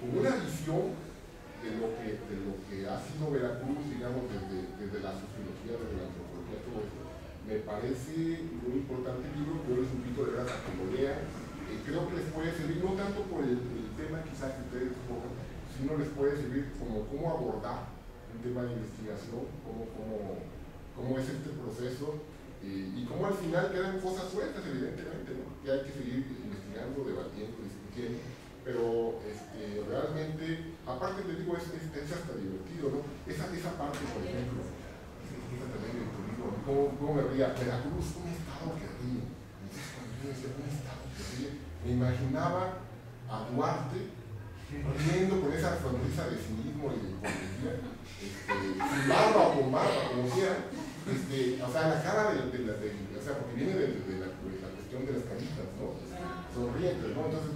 E: una visión de lo que ha sido Veracruz, digamos, desde la sociología, desde la antropología, todo esto. Me parece muy importante el libro, yo les invito de verdad a que lo lean. Creo que les puede servir, no tanto por el tema quizás que ustedes escojan, sino les puede servir como cómo abordar un tema de investigación, cómo es este proceso, y cómo al final quedan cosas sueltas, evidentemente, ¿no? Que hay que seguir investigando, debatiendo, discutiendo, pero realmente, aparte les digo, es hasta divertido, ¿no? Esa parte, por ejemplo, esa también del turismo, cómo me veía Veracruz, un estado que ríe. Entonces, cuando yo decía un estado que ríe, me imaginaba a Duarte riendo con esa sonrisa de cinismo y de hipocresía, sin barba o con barba, como quieran. O sea, la cara o sea, porque viene de la cuestión de las caritas, ¿no? Sonrientes, ¿no? Entonces,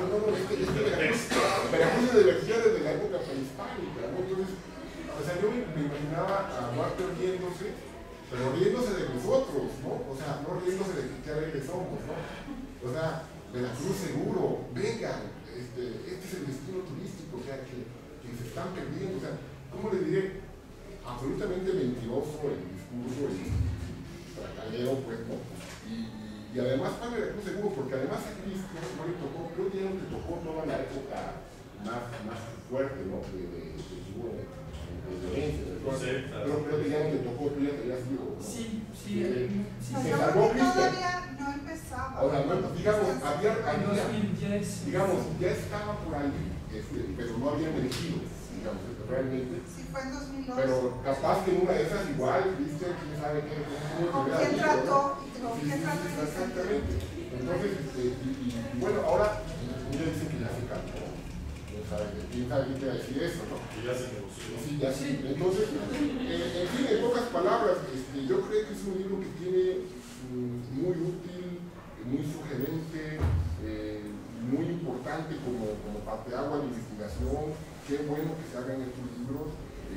E: Veracruz se divertía desde la época prehispánica, ¿no? Entonces, o sea, yo me imaginaba a Duarte riéndose, pero riéndose de nosotros, ¿no? O sea, no riéndose de qué alegres somos, ¿no? O sea, Veracruz seguro, vengan, este es el destino turístico que se están perdiendo, o sea, ¿cómo les diré? Absolutamente mentiroso el discurso y tracalero, pues, ¿no? Y además para Veracruz seguro, porque además a Cristo no le tocó, creo que ya no le tocó toda la época más fuerte, ¿no? De violencia, pero creo que ya no le tocó, tú ya te habías ido, ¿no?
B: Sí.
E: Se salvó Cristo.
D: Todavía no empezaba.
E: Ahora, no, digamos, había, digamos, ya estaba por ahí, pero no habían elegido, digamos, realmente.
D: Sí, fue en 2012.
E: Pero capaz que en una de esas igual, ¿viste? ¿Quién sabe qué?
D: ¿Con quién trató?
E: Exactamente. Entonces, y bueno, ahora ya dicen que ya se cantó. ¿Quién sabe qué decir eso, no?
A: Que ya se negoció.
E: Sí, ya sí. Entonces, en fin, en pocas palabras, yo creo que es un libro que tiene muy útil, muy sugerente, muy importante como parteaguas de investigación. Qué bueno que se hagan estos libros.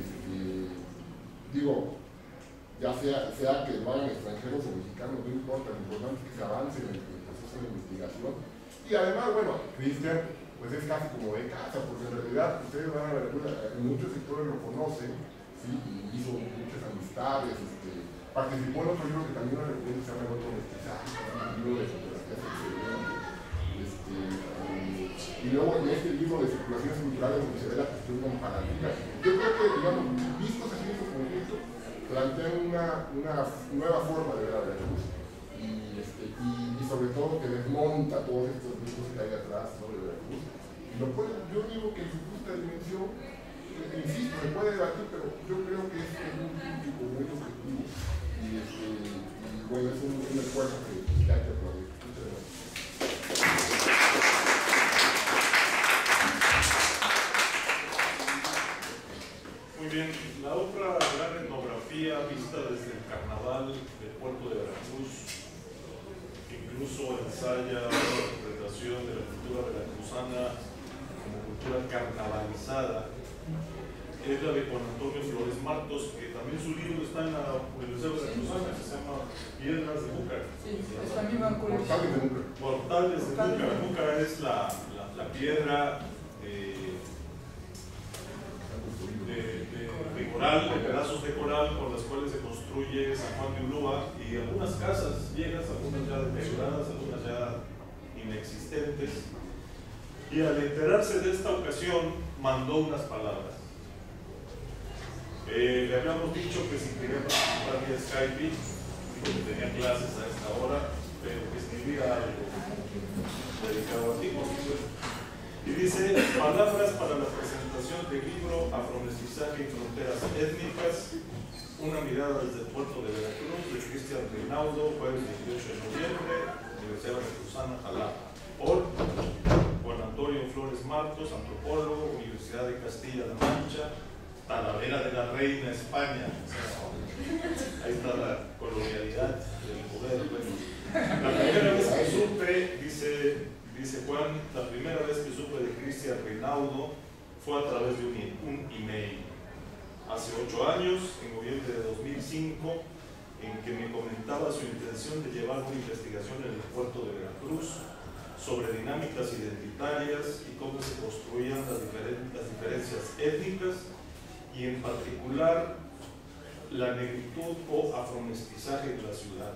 E: Digo, ya sea que lo hagan extranjeros o mexicanos, no importa, lo importante es que se avance en el proceso de investigación. Y además, bueno, Cristian, pues es casi como de casa, porque en realidad ustedes van a ver, en muchos sectores lo conocen, ¿sí? Y hizo muchas amistades, participó en otro libro que también lo recomiendo, se llama El Otro Mestizaje, un libro de fotografías excelente, y luego en este libro de circulaciones culturales donde se ve la cuestión comparativa. Yo creo que, digamos, vistos así en su conjunto, plantean una nueva forma de ver a Veracruz, y sobre todo que desmonta todos estos mitos que hay atrás sobre Veracruz. Yo digo que en su justa dimensión, insisto, se puede debatir, pero yo creo que es un crítico muy objetivo y bueno, es un esfuerzo que hay que aplaudir. Muchas gracias.
A: Muy bien, la otra gran etnografía vista desde el carnaval del puerto de Veracruz, que incluso ensaya la interpretación de la cultura veracruzana como cultura carnavalizada, es la de Juan Antonio Flores Martos, que también su libro está en la Universidad Veracruzana, que se llama Piedras de Búcar.
B: Sí, es la misma colección.
A: Portales de Búcar. Búcar es la piedra de coral, de pedazos de coral con las cuales se construye San Juan de Ulúa, y algunas casas viejas, algunas ya deterioradas, algunas ya inexistentes. Y al enterarse de esta ocasión, mandó unas palabras. Le habíamos dicho que si quería participar vía Skype, dijo que tenía clases a esta hora, pero que escribía algo dedicado a ti, por supuesto. Y dice: palabras para la presentación del libro Afromestizaje y Fronteras Étnicas, una mirada desde el puerto de Veracruz, de Cristian Reinaudo, jueves 28 de noviembre, Universidad Veracruzana, Jalapa, por Juan Antonio Flores Martos, antropólogo, Universidad de Castilla-La Mancha, Talavera de la Reina, España. Ahí está la colonialidad del poder. La primera vez que supe, dice Juan, la primera vez que supe de Cristian Reinaudo fue a través de un email. Hace 8 años, en noviembre de 2005, en que me comentaba su intención de llevar una investigación en el puerto de Veracruz sobre dinámicas identitarias y cómo se construían las diferencias étnicas y en particular la negritud o afromestizaje de la ciudad.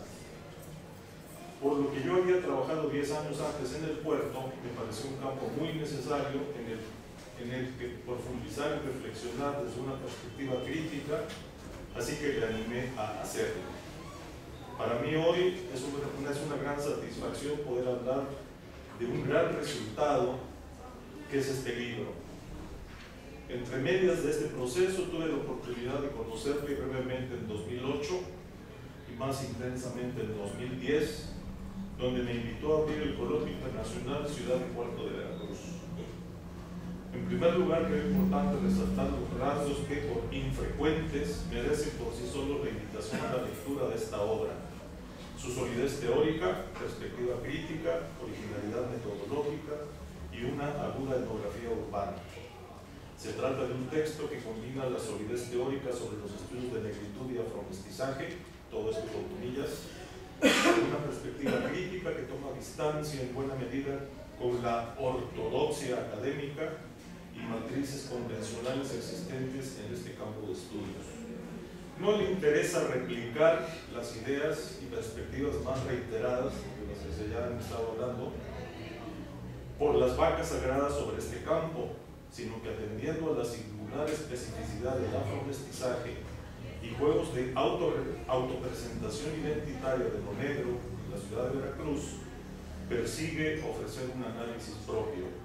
A: Por lo que yo había trabajado 10 años antes en el puerto, me pareció un campo muy necesario en el que profundizar y reflexionar desde una perspectiva crítica, así que le animé a hacerlo. Para mí hoy es una gran satisfacción poder hablar de un gran resultado que es este libro. Entre medias de este proceso tuve la oportunidad de conocerle brevemente en 2008 y más intensamente en 2010, donde me invitó a abrir el Coloquio Internacional Ciudad y Puerto de Veracruz. En primer lugar, creo importante resaltar los rasgos que, por infrecuentes, merecen por sí solos la invitación a la lectura de esta obra: su solidez teórica, perspectiva crítica, originalidad metodológica y una aguda etnografía urbana. Se trata de un texto que combina la solidez teórica sobre los estudios de negritud y afromestizaje, todo esto con comillas, con una perspectiva crítica que toma distancia en buena medida con la ortodoxia académica y matrices convencionales existentes en este campo de estudios. No le interesa replicar las ideas y perspectivas más reiteradas de las que se ya han estado hablando por las vacas sagradas sobre este campo, sino que atendiendo a la singular especificidad del afromestizaje y juegos de autopresentación identitaria de lo negro en la ciudad de Veracruz, persigue ofrecer un análisis propio.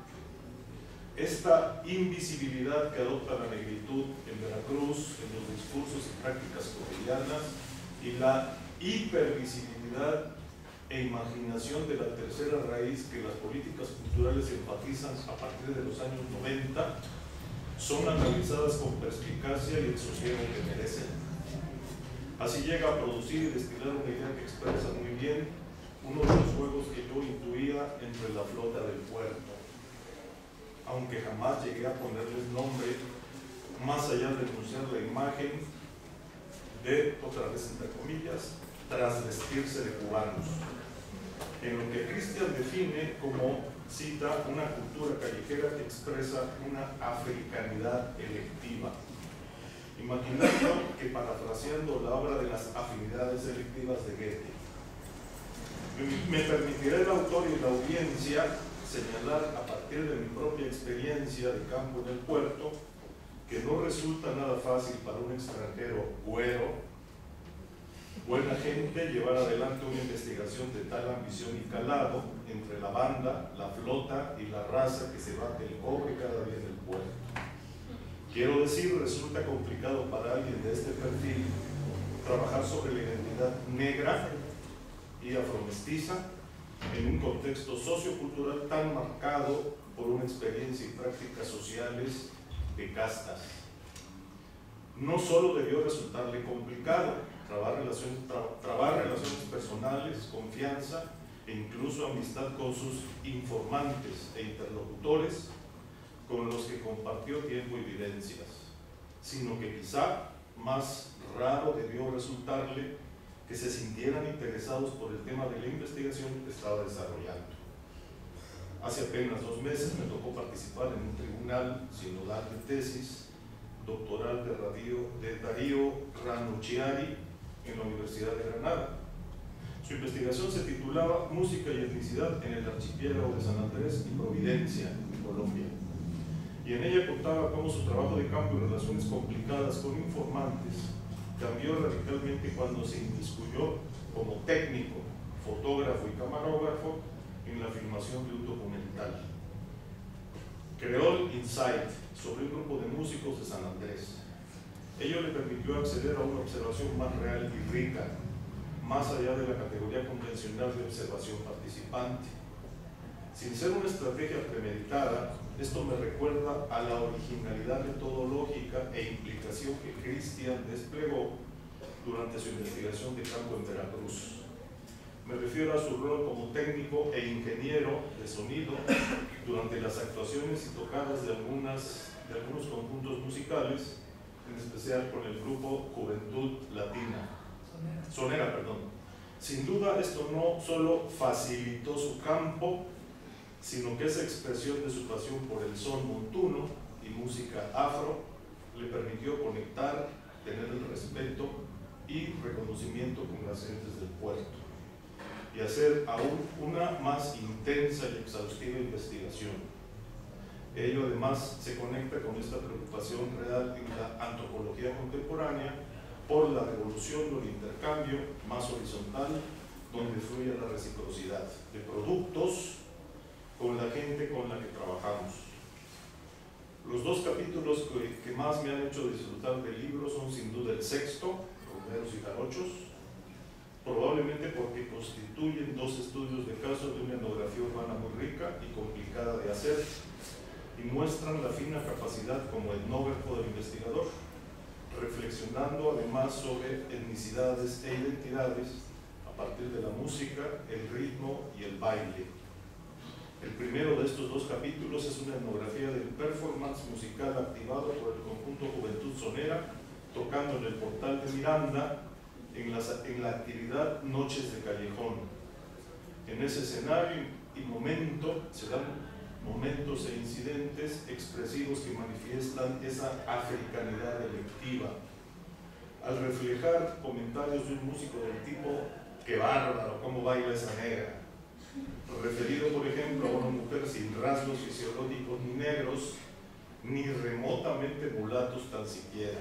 A: Esta invisibilidad que adopta la negritud en Veracruz, en los discursos y prácticas cotidianas, y la hipervisibilidad e imaginación de la tercera raíz que las políticas culturales enfatizan a partir de los años 90, son analizadas con perspicacia y el sosiego que merecen. Así llega a producir y destilar una idea que expresa muy bien uno de los juegos que yo intuía entre la flota del puerto, aunque jamás llegué a ponerles nombre, más allá de denunciar la imagen de, otra vez entre comillas, trasvestirse de cubanos, en lo que Christian define como, cita, una cultura callejera que expresa una africanidad electiva, imaginando que, parafraseando la obra de las afinidades electivas de Goethe, me permitirá el autor y la audiencia señalar a partir de mi propia experiencia de campo en el puerto que no resulta nada fácil para un extranjero güero, buena gente, llevar adelante una investigación de tal ambición y calado entre la banda, la flota y la raza que se bate el cobre cada día en el puerto. Quiero decir, resulta complicado para alguien de este perfil trabajar sobre la identidad negra y afromestiza en un contexto sociocultural tan marcado por una experiencia y prácticas sociales de castas. No solo debió resultarle complicado trabar relaciones personales, confianza e incluso amistad con sus informantes e interlocutores con los que compartió tiempo y vivencias, sino que quizá más raro debió resultarle que se sintieran interesados por el tema de la investigación que estaba desarrollando. Hace apenas 2 meses me tocó participar en un tribunal sinodal de tesis doctoral de Darío Ranucciari en la Universidad de Granada. Su investigación se titulaba Música y etnicidad en el archipiélago de San Andrés y Providencia, en Colombia. Y en ella contaba cómo su trabajo de campo y relaciones complicadas con informantes cambió radicalmente cuando se inmiscuyó como técnico, fotógrafo y camarógrafo en la filmación de un documental. Creó Insight sobre un grupo de músicos de San Andrés. Ello le permitió acceder a una observación más real y rica, más allá de la categoría convencional de observación participante. Sin ser una estrategia premeditada, esto me recuerda a la originalidad metodológica e implicación que Christian desplegó durante su investigación de campo en Veracruz. Me refiero a su rol como técnico e ingeniero de sonido durante las actuaciones y tocadas de algunos conjuntos musicales, en especial con el grupo Juventud Sonera. Sin duda, esto no solo facilitó su campo, sino que esa expresión de su pasión por el son montuno y música afro le permitió conectar, tener el respeto y reconocimiento con las gentes del puerto y hacer aún una más intensa y exhaustiva investigación. Ello además se conecta con esta preocupación real en la antropología contemporánea por la revolución del intercambio más horizontal, donde fluye la reciprocidad de productos con la gente con la que trabajamos. Los dos capítulos que más me han hecho disfrutar del libro son sin duda el sexto, Romeros y Jarochos, probablemente porque constituyen dos estudios de caso de una etnografía urbana muy rica y complicada de hacer y muestran la fina capacidad como etnógrafo del investigador, reflexionando además sobre etnicidades e identidades a partir de la música, el ritmo y el baile. El primero de estos dos capítulos es una etnografía del performance musical activado por el conjunto Juventud Sonera, tocando en el portal de Miranda en la actividad Noches de Callejón. En ese escenario y momento se dan momentos e incidentes expresivos que manifiestan esa africanidad electiva. Al reflejar comentarios de un músico del tipo ¡qué bárbaro! ¿Cómo baila esa negra? Referido, por ejemplo, a una mujer sin rasgos fisiológicos ni negros, ni remotamente mulatos tan siquiera.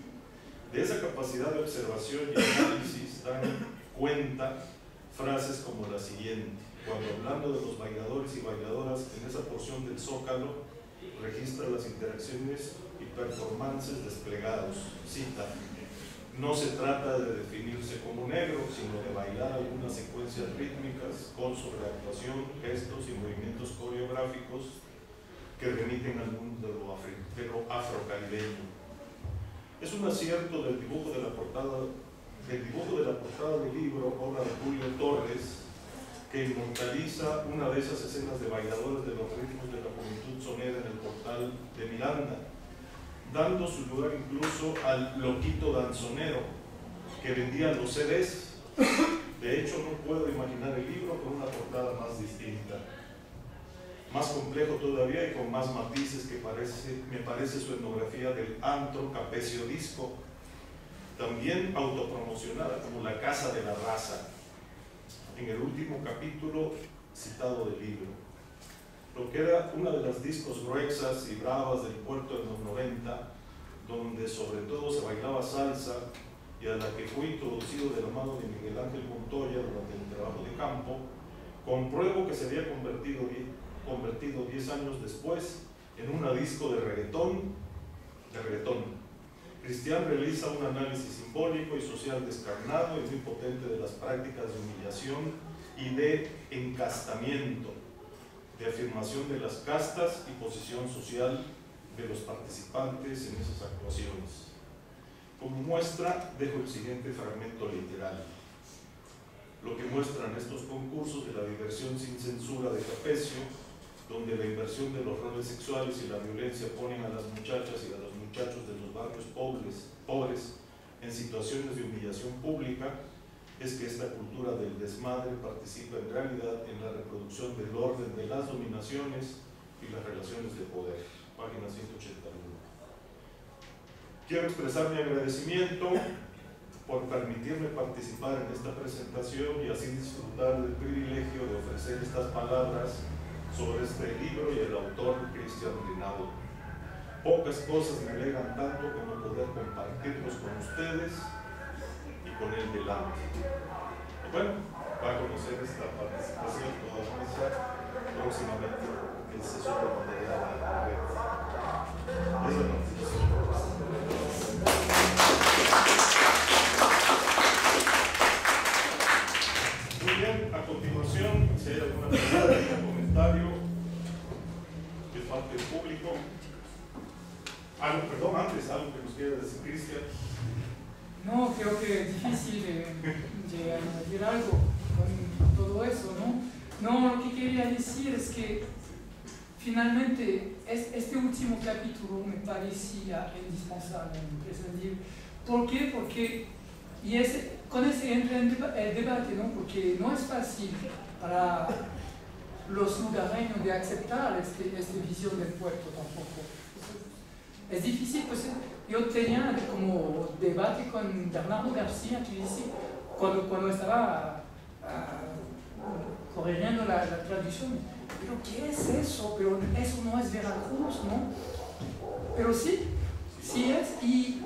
A: De esa capacidad de observación y análisis dan cuenta frases como la siguiente: cuando hablando de los bailadores y bailadoras en esa porción del Zócalo, registra las interacciones y performances desplegados. Cita: no se trata de definirse como negro, sino de bailar algunas secuencias rítmicas con sobreactuación, gestos y movimientos coreográficos que remiten al mundo de lo afrocaribeño. Es un acierto del dibujo de la portada del libro, obra de Julio Torres, que inmortaliza una de esas escenas de bailadores de los ritmos de la juventud sonera en el portal de Miranda, dando su lugar incluso al loquito danzonero que vendía los CDs. De hecho, no puedo imaginar el libro con una portada más distinta. Más complejo todavía y con más matices que me parece su etnografía del antro Capecio Disco, también autopromocionada como la casa de la raza, en el último capítulo citado del libro. Lo que era una de las discos gruesas y bravas del puerto de los 90, donde sobre todo se bailaba salsa y a la que fue introducido de la mano de Miguel Ángel Montoya durante el trabajo de campo, compruebo que se había convertido 10 años después en una disco de reggaetón. Cristian realiza un análisis simbólico y social descarnado y muy potente de las prácticas de humillación y de encastamiento, de afirmación de las castas y posición social de los participantes en esas actuaciones. Como muestra, dejo el siguiente fragmento literal. Lo que muestran estos concursos de la diversión sin censura de Capecio, donde la inversión de los roles sexuales y la violencia ponen a las muchachas y a los muchachos de los barrios pobres en situaciones de humillación pública, es que esta cultura del desmadre participa en realidad en la reproducción del orden de las dominaciones y las relaciones de poder. Página 181. Quiero expresar mi agradecimiento por permitirme participar en esta presentación y así disfrutar del privilegio de ofrecer estas palabras sobre este libro y el autor Cristian Rinaldo. Pocas cosas me alegran tanto como poder compartirlos con ustedes y con él delante. Y bueno, va a conocer esta participación toda nuestra próximamente el sesión de material a la red. Es la participación. Muy bien, a continuación, si hay alguna pregunta o comentario de parte del público. Algo que nos quiera decir Cristian.
B: No, creo que es difícil de añadir algo con todo eso, ¿no? No, lo que quería decir es que finalmente este último capítulo me parecía indispensable, imprescindible. ¿Por qué? Porque, con ese entra en debate, ¿no? Porque no es fácil para los lugareños de aceptar esta visión del puerto tampoco. Es difícil, pues yo tenía como debate con Bernardo García, que dice, cuando estaba corrigiendo la traducción, pero ¿qué es eso? Pero eso no es Veracruz, ¿no? Pero sí es, y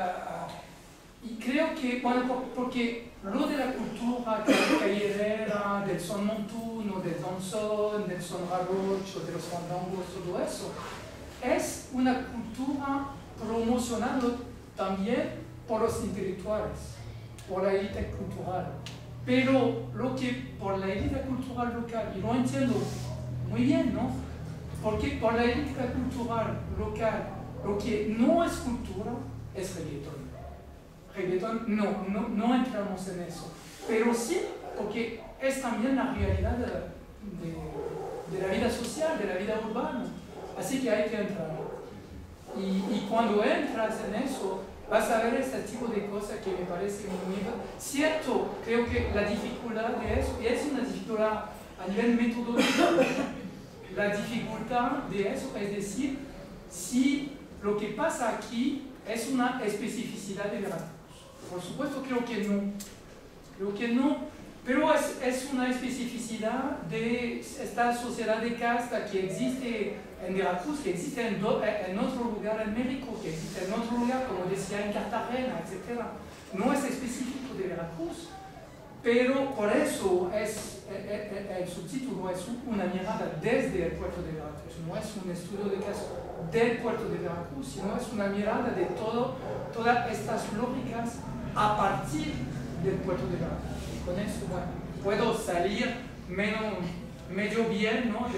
B: creo que, bueno, porque lo de la cultura callerera, del son montuno, del danzón, del son jarocho, de los fandangos, todo eso, es una cultura promocionada también por los intelectuales, por la élite cultural. Pero lo que por la élite cultural local, y lo entiendo muy bien, ¿no? Porque por la élite cultural local, lo que no es cultura es reggaetón. Reggaetón, no entramos en eso. Pero sí, porque es también la realidad de la vida social, de la vida urbana. Así que hay que entrar. Y cuando entras en eso, vas a ver este tipo de cosas que me parece muy cierto. Creo que la dificultad de eso, y es una dificultad a nivel metodológico, la dificultad de eso es decir, si lo que pasa aquí es una especificidad de Veracruz. Por supuesto, creo que no, pero es una especificidad de esta sociedad de casta que existe en Veracruz, que existe en otro lugar en México, que existe en otro lugar, como decía, en Cartagena, etc. No es específico de Veracruz, pero por eso el subtítulo es una mirada desde el puerto de Veracruz, no es un estudio de caso del puerto de Veracruz, sino es una mirada de todas estas lógicas a partir del puerto de Veracruz. Y con eso, bueno, puedo salir medio bien, ¿no?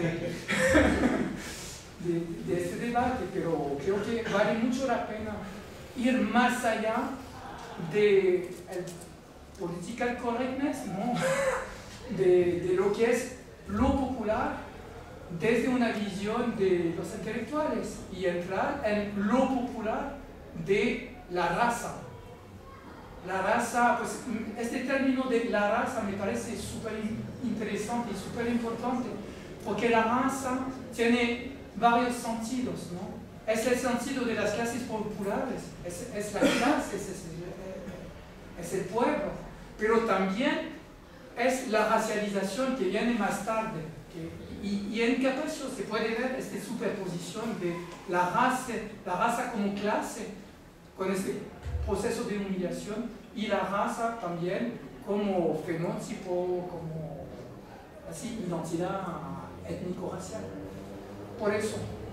B: de este debate, pero creo que vale mucho la pena ir más allá de political correctness, ¿no? de lo que es lo popular desde una visión de los intelectuales y entrar en lo popular de la raza. La raza, pues este término de la raza me parece súper interesante y súper importante, porque la raza tiene varios sentidos, ¿no? Es el sentido de las clases populares, es la clase, es el pueblo, pero también es la racialización que viene más tarde. Y en Capacio se puede ver esta superposición de la raza como clase, con este proceso de humillación, y la raza también como fenótipo, como así, identidad étnico-racial. Por eso.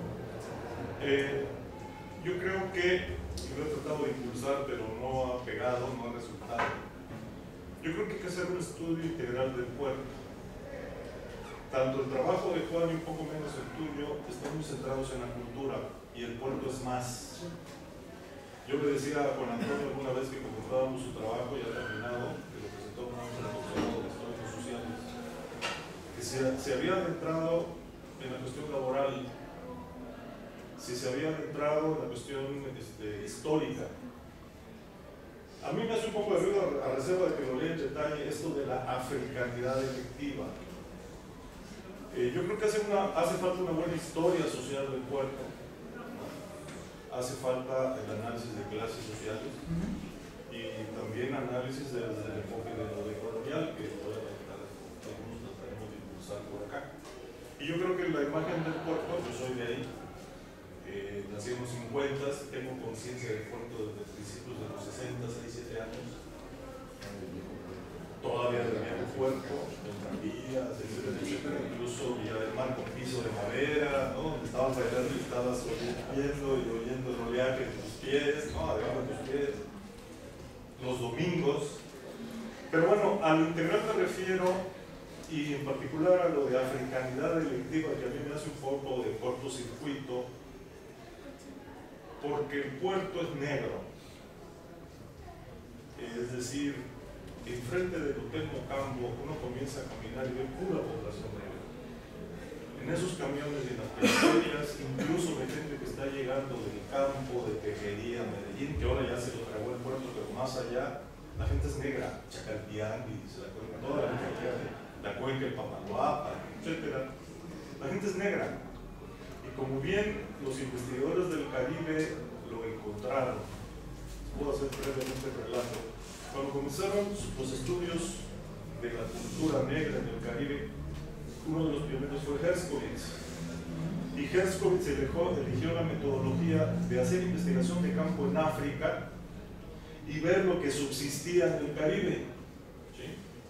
A: Yo creo que, y lo he tratado de impulsar, pero no ha pegado, no ha resultado. Yo creo que hay que hacer un estudio integral del puerto. Tanto el trabajo de Juan y un poco menos el tuyo están muy centrados en la cultura, y el puerto es más. Yo le decía a Juan Antonio alguna vez que comentábamos su trabajo ya terminado, que lo presentó con un doctorado de estudios sociales, que se había adentrado en la cuestión laboral, si se había adentrado en la cuestión histórica. A mí me hace un poco de ruido, a reserva de que lo lea en detalle, esto de la africanidad efectiva. Yo creo que hace falta una buena historia social del puerto. Hace falta el análisis de clases sociales y también análisis desde el enfoque de lo colonial, que algunos trataremos de impulsar por acá. Y yo creo que la imagen del puerto, yo soy de ahí, nací en los 50, tengo conciencia del puerto desde principios de los 60, 6, 7 años. Todavía del viejo puerto, en tranvías, etcétera, incluso Villa del Mar con piso de madera, ¿no? Donde estabas bailando y estabas viendo y oyendo el oleaje de tus pies, ¿no? Debajo de tus pies, los domingos. Pero bueno, a lo integral me refiero, y en particular a lo de africanidad electiva, que a mí me hace un poco de cortocircuito, porque el puerto es negro. Es decir, enfrente del Hotel Mocambo uno comienza a caminar y ve pura población negra. En esos camiones y en las periferias, incluso de gente que está llegando del campo, de Tejería, Medellín, que ahora ya se lo tragó el puerto, pero más allá, la gente es negra, Chacaltianguis, toda la gente de la cuenca, el Papaloapa, etcétera, la gente es negra. Y como bien los investigadores del Caribe lo encontraron, puedo hacer brevemente el relato, cuando comenzaron los estudios de la cultura negra en el Caribe, uno de los pioneros fue Herskovits. Y Herskovits eligió la metodología de hacer investigación de campo en África y ver lo que subsistía en el Caribe. ¿Sí?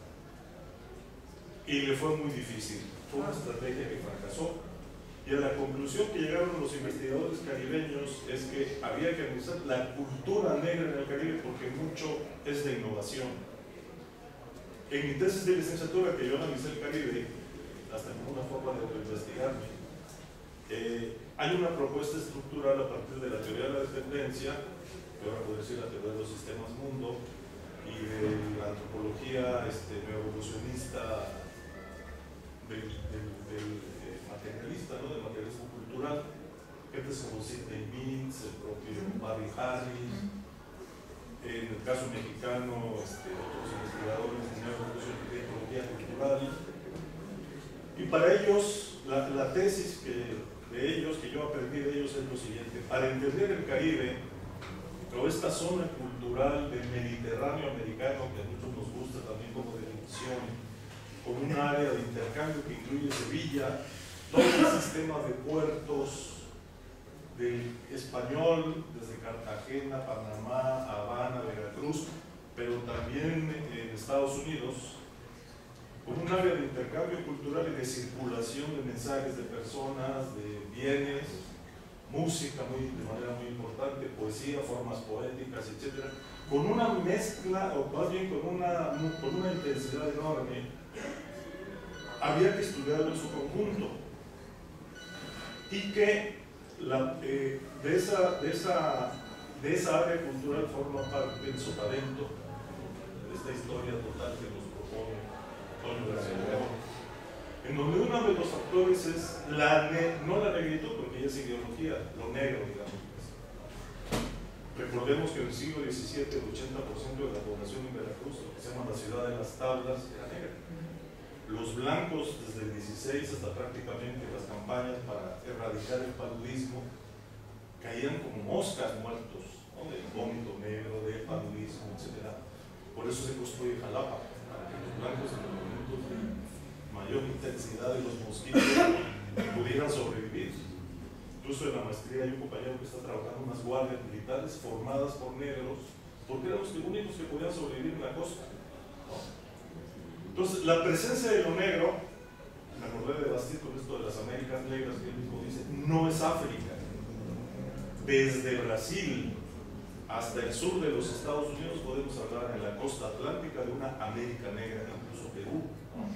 A: Y le fue muy difícil, fue una estrategia que fracasó. Y a la conclusión que llegaron los investigadores caribeños es que había que analizar la cultura negra en el Caribe porque mucho es de innovación. En mi tesis de licenciatura, que yo analicé el Caribe, hasta como una forma de investigarme, hay una propuesta estructural a partir de la teoría de la dependencia, que ahora puedo decir la teoría de los sistemas mundo, y de la antropología neoevolucionista del materialista, ¿no? Del materialismo cultural, gente como Sidney Mintz, el propio Barry Harris, en el caso mexicano, otros investigadores de neoevolución y de ecología cultural. Y para ellos, la tesis que yo aprendí de ellos es lo siguiente: para entender el Caribe, o esta zona cultural del Mediterráneo americano, que a muchos nos gusta también como definición, con un área de intercambio que incluye Sevilla, todo el sistema de puertos del español, desde Cartagena, Panamá, Habana, Veracruz, pero también en Estados Unidos, con un área de intercambio cultural y de circulación de mensajes de personas, de bienes, música de manera muy importante, poesía, formas poéticas, etc. Con una mezcla, o más bien con una intensidad enorme, había que estudiarlo en su conjunto. Y que de esa área cultural forma parte el sotavento de esta historia total que nos propone Antonio García León, en donde uno de los factores es no la negritud, porque ella es ideología, lo negro, digamos. Recordemos que en el siglo XVII el 80% de la población en Veracruz, lo que se llama la ciudad de las tablas, era negra. Los blancos, desde el 16 hasta prácticamente las campañas para erradicar el paludismo, caían como moscas muertos, ¿no? Del vómito negro, del paludismo, etc. Por eso se construye Jalapa, para que los blancos en los momentos de mayor intensidad de los mosquitos pudieran sobrevivir. Incluso en la maestría hay un compañero que está trabajando en unas guardias militares formadas por negros, porque eran los únicos que podían sobrevivir en la costa, ¿no? Entonces, la presencia de lo negro, me acordé de Bastille con esto de las Américas negras, que él mismo dice, no es África. Desde Brasil hasta el sur de los Estados Unidos podemos hablar en la costa atlántica de una América negra, incluso Perú.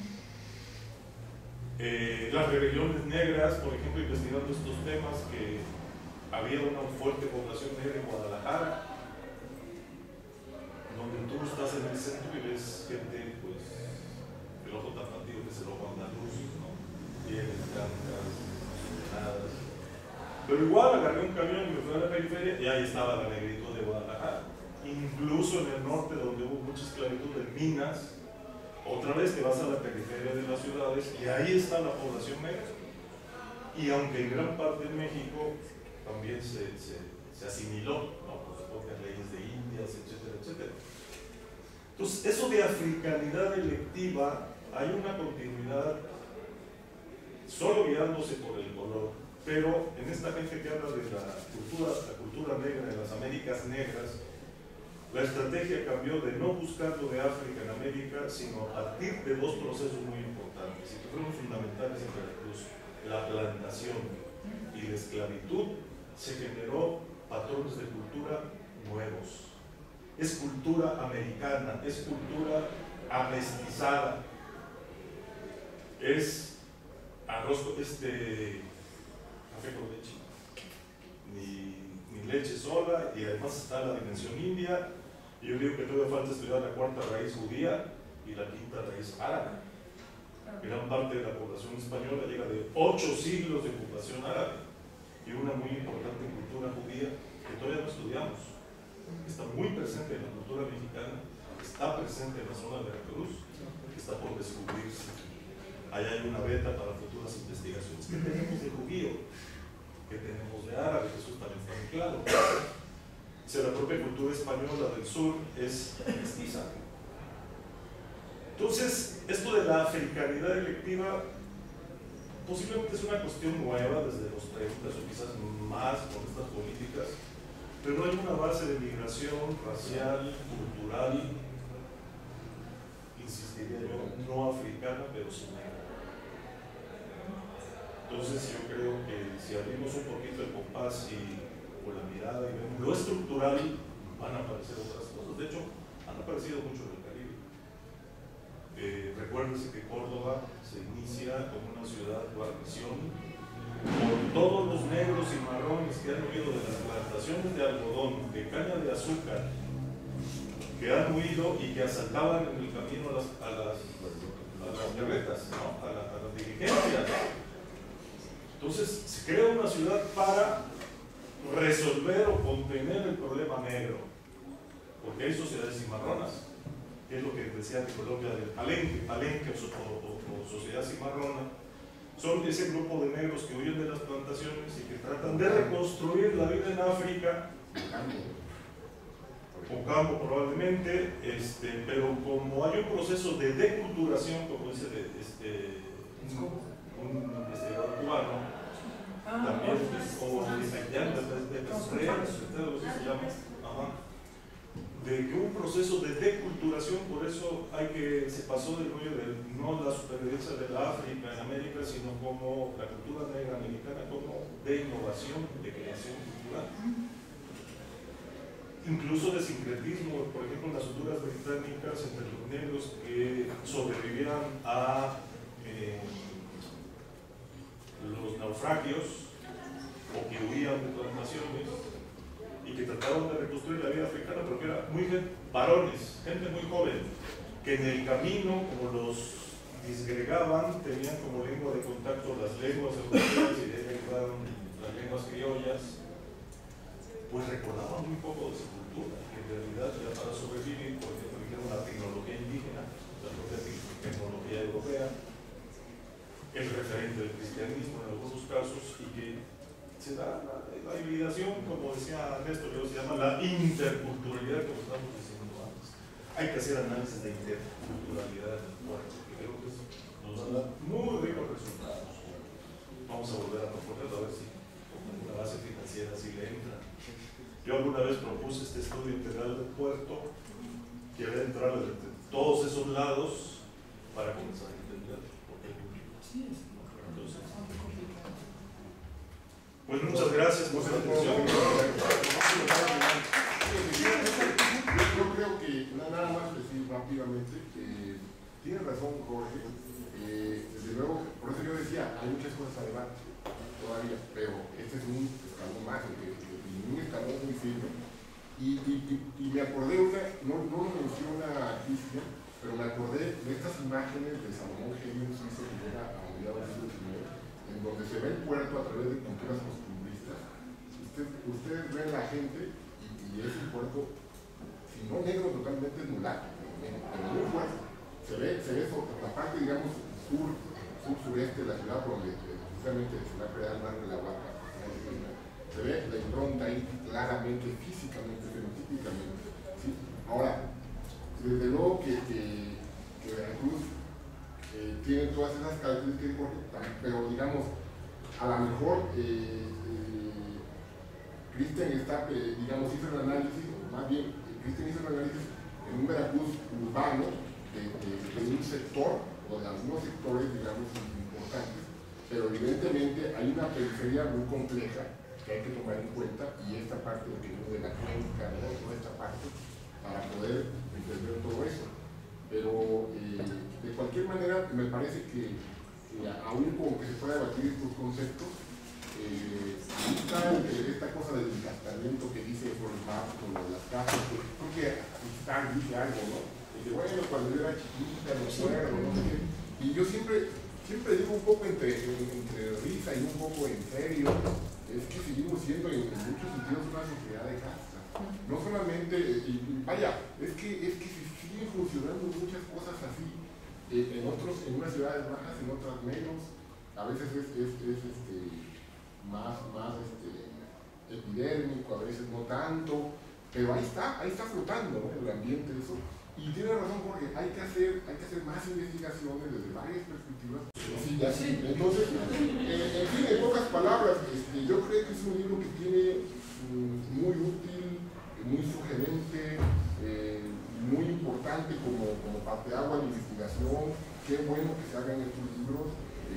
A: Las rebeliones negras, por ejemplo, investigando estos temas, que había una fuerte población negra en Guadalajara, donde tú estás en el centro y ves gente, pues, el ojo tapatío, que es el ojo andaluz, ¿no? Pieles blancas, nada. Pero igual agarré un camión y me fui a la periferia y ahí estaba la negritud de Guadalajara. Incluso en el norte, donde hubo mucha esclavitud en minas, otra vez te vas a la periferia de las ciudades y ahí está la población negra. Y aunque en gran parte de México también se asimiló, ¿no? Por sus propias leyes de Indias, etcétera, etcétera. Entonces, eso de africanidad electiva, hay una continuidad solo guiándose por el color, pero en esta gente que habla de la cultura negra, de las Américas negras, la estrategia cambió de no buscar lo de África en América, sino a partir de dos procesos muy importantes y que fueron fundamentales en Veracruz: la plantación y la esclavitud. Se generó patrones de cultura nuevos. Es cultura americana, es cultura amestizada, es arroz, café con leche, ni leche sola, y además está la dimensión india. Yo digo que todavía falta estudiar la cuarta raíz judía y la quinta raíz árabe. Gran parte de la población española llega de 8 siglos de ocupación árabe y una muy importante cultura judía que todavía no estudiamos, que está muy presente en la cultura mexicana, que está presente en la zona de Veracruz, que está por descubrirse. allá hay una beta para futuras investigaciones. ¿Qué tenemos de judío? ¿Qué tenemos de árabe? Eso también está muy claro. O sea, la propia cultura española del sur es mestiza. Entonces, esto de la africanidad electiva posiblemente es una cuestión nueva desde los 30 o quizás más con estas políticas, pero hay una base de migración racial, cultural, insistiría yo, no africana, pero sí negra. Entonces yo creo que si abrimos un poquito el compás o la mirada y vemos lo estructural, van a aparecer otras cosas. De hecho, han aparecido mucho en el Caribe. Recuérdense que Córdoba se inicia como una ciudad guarnición por todos los negros y marrones que han huido de las plantaciones de algodón, de caña de azúcar, que han huido y que asaltaban en el camino a las carretas, ¿no? a las diligencias. Entonces se crea una ciudad para resolver o contener el problema negro, porque hay sociedades cimarronas, que es lo que decía de Colombia del palenque o sociedad cimarrona. Son ese grupo de negros que huyen de las plantaciones y que tratan de reconstruir la vida en África, o campo probablemente, pero como hay un proceso de deculturación, como dice un investigador cubano, también, o de que un proceso de deculturación, por eso se pasó del rollo de no la supervivencia de la África en América, sino como la cultura negra americana, como de innovación, de creación cultural. Incluso de sincretismo, por ejemplo, en las culturas británicas entre los negros que sobrevivían a los naufragios o que huían de plantaciones y que trataban de reconstruir la vida africana, pero que eran varones, gente muy joven, que en el camino, como los disgregaban, tenían como lengua de contacto las lenguas europeas y de ahí derivaron las lenguas criollas, pues recordaban muy poco de su cultura, que en realidad ya para sobrevivir, por ejemplo, dijeron la tecnología indígena, la propia tecnología europea, el referente del cristianismo en algunos casos, y que se da la hibridación, como decía Néstor, se llama la interculturalidad, como estamos diciendo antes. Hay que hacer análisis de interculturalidad en el cuerpo, que creo que nos da muy ricos resultados. Vamos a volver a proponerlo, a ver si la base financiera sí le entra. Yo alguna vez propuse este estudio integral del puerto, que debe entrar de todos esos lados para comenzar a entender por qué ocurrió. Entonces, pues muchas gracias por su atención.
E: Yo creo que nada más decir rápidamente que tiene razón Jorge. Desde luego, por eso yo decía, hay muchas cosas a debate todavía, pero este es un escalón más, un escalón muy firme. Y me acordé no lo menciona Cristian, pero me acordé de estas imágenes de Salomón Genio, un suizo que llega a mediados del siglo XIX, en donde se ve el puerto a través de pinturas costumbristas. Ustedes ven la gente y es un puerto, si no negro, totalmente mulato, pero muy fuerte. Se ve la parte, digamos, sur-sureste de la ciudad, por donde precisamente se va a crear el barrio de la Huaca. Se ve la impronta ahí claramente, físicamente, fenotípicamente. ¿Sí? Ahora, desde luego que Veracruz tiene todas esas características, pero digamos, a lo mejor Cristian hizo el análisis, más bien, Cristian hizo el análisis en un Veracruz urbano de un sector, o de algunos sectores, digamos, importantes, pero evidentemente hay una periferia muy compleja que hay que tomar en cuenta, y esta parte de la clínica, ¿no? Toda esta parte, para poder entender todo eso. Pero de cualquier manera me parece que aún como que se pueda debatir estos conceptos, está esta cosa del encastamiento que dice Flores Marx con las casas, que creo que Stan dice algo, ¿no? Dice, bueno, cuando yo era chiquita, no acuerdo, no sé qué. Y yo siempre digo un poco entre risa y un poco en serio, es que seguimos siendo en muchos sentidos una sociedad de casta. No solamente, vaya, es que se siguen funcionando muchas cosas así. en unas ciudades bajas, en otras menos, a veces es más epidérmico, a veces no tanto, pero ahí está flotando, ¿no?, el ambiente de eso. Y tiene razón, porque hay que hacer más investigaciones desde varias perspectivas. Sí. Entonces, en fin, en pocas palabras, yo creo que es un libro que tiene muy útil, muy sugerente, muy importante como parteaguas de investigación. Qué bueno que se hagan estos libros.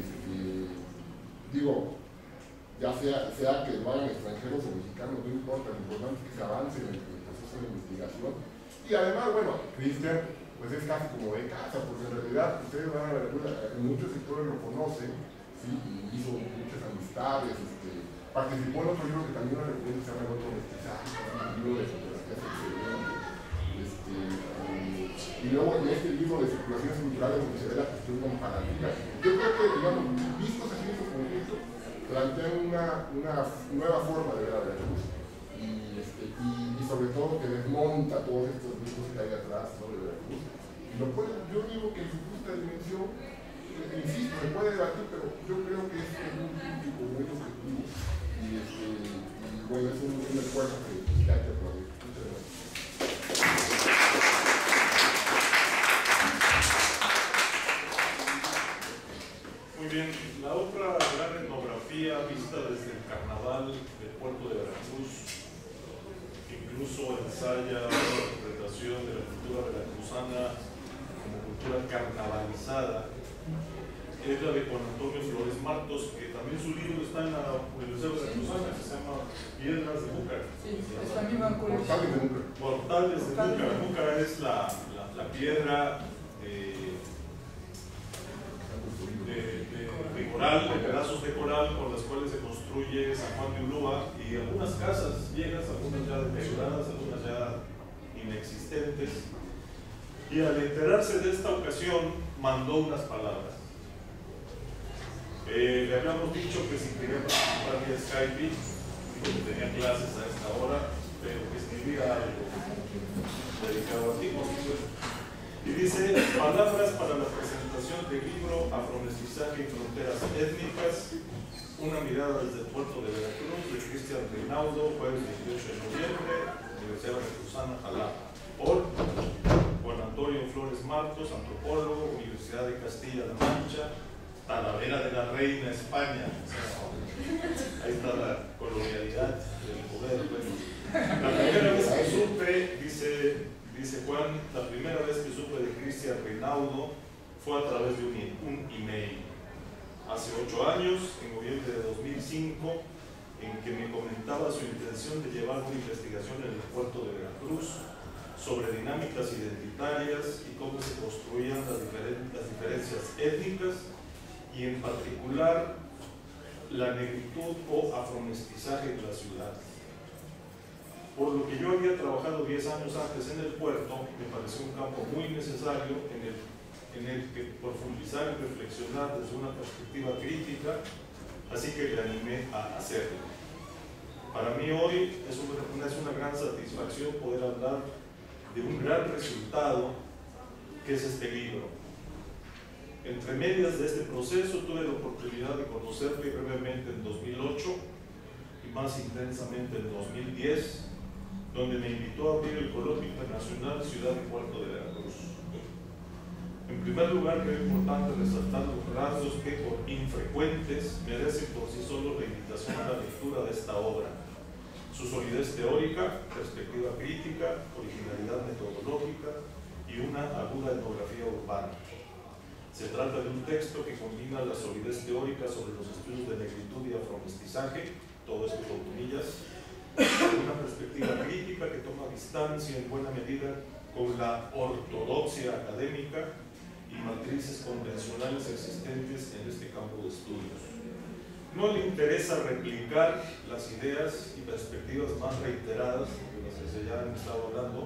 E: Digo, ya sea que lo hagan extranjeros o mexicanos, no importa, lo importante es que se avance en el proceso de investigación. Y además, bueno, Cristian, pues es casi como de casa, porque en realidad ustedes van a ver, en muchos sectores lo conocen, ¿sí? Y hizo muchas amistades, participó en otro libro que también lo recomiendo, se llama El Otro Mestizaje, un libro de fotografías excelente. Y luego en este libro de circulaciones culturales donde se ve la cuestión comparativa. Yo creo que, digamos, vistos así en su conjunto, plantean una nueva forma de ver a Veracruz y sobre todo que desmonta todos estos mitos que hay atrás sobre Veracruz. Y lo pone, yo digo que en su justa dimensión, insisto, se puede debatir, pero yo creo que es un crítico muy objetivo y bueno, es un esfuerzo que hay que aplaudir. Muchas gracias.
A: Muy bien, la otra gran etnografía vista desde el carnaval del puerto de Veracruz, que incluso ensaya la interpretación de la cultura veracruzana como cultura carnavalizada, es la de Juan Antonio Flores Martos, que también su libro está en la Universidad Veracruzana, que se llama Piedras de Núcar.
B: Sí, es la misma colección.
A: Portales de Núcar. Núcar es la piedra de coral, de pedazos de coral con las cuales se construye San Juan de Ulúa, y algunas casas viejas, algunas ya deterioradas, algunas ya inexistentes. Y al enterarse de esta ocasión mandó unas palabras. Le habíamos dicho que si quería participar vía Skype, porque tenía clases a esta hora, pero que escribía algo dedicado a ti, por supuesto. Y dice: palabras para la presentación del libro Afromestizaje y Fronteras Étnicas, una mirada desde el puerto de Veracruz, de Cristian Reinaudo, jueves 18 de noviembre, Universidad Veracruzana, Jalapa, por Juan Antonio Flores Martos, antropólogo, Universidad de Castilla-La Mancha, Talavera de la Reina, España. Ahí está la colonialidad del poder. Bueno. La primera vez que supe, dice Juan, la primera vez que supe de Cristian Reinaudo fue a través de un email. Hace 8 años, en noviembre de 2005, en que me comentaba su intención de llevar una investigación en el puerto de Veracruz sobre dinámicas identitarias y cómo se construían las diferencias étnicas, y en particular la negritud o afromestizaje de la ciudad. Por lo que yo había trabajado 10 años antes en el puerto, me pareció un campo muy necesario en el que profundizar y reflexionar desde una perspectiva crítica, así que me animé a hacerlo. Para mí hoy es una gran satisfacción poder hablar de un gran resultado que es este libro. Entre medias de este proceso tuve la oportunidad de conocerle brevemente en 2008 y más intensamente en 2010, donde me invitó a abrir el Coloquio Internacional Ciudad y Puerto de Veracruz. En primer lugar, creo importante resaltar los rasgos que, por infrecuentes, merecen por sí solos la invitación a la lectura de esta obra: su solidez teórica, perspectiva crítica, originalidad metodológica y una aguda etnografía urbana. Se trata de un texto que combina la solidez teórica sobre los estudios de negritud y afromestizaje, todo esto con comillas, con una perspectiva crítica que toma distancia en buena medida con la ortodoxia académica y matrices convencionales existentes en este campo de estudios. No le interesa replicar las ideas y perspectivas más reiteradas de las que se ya han estado hablando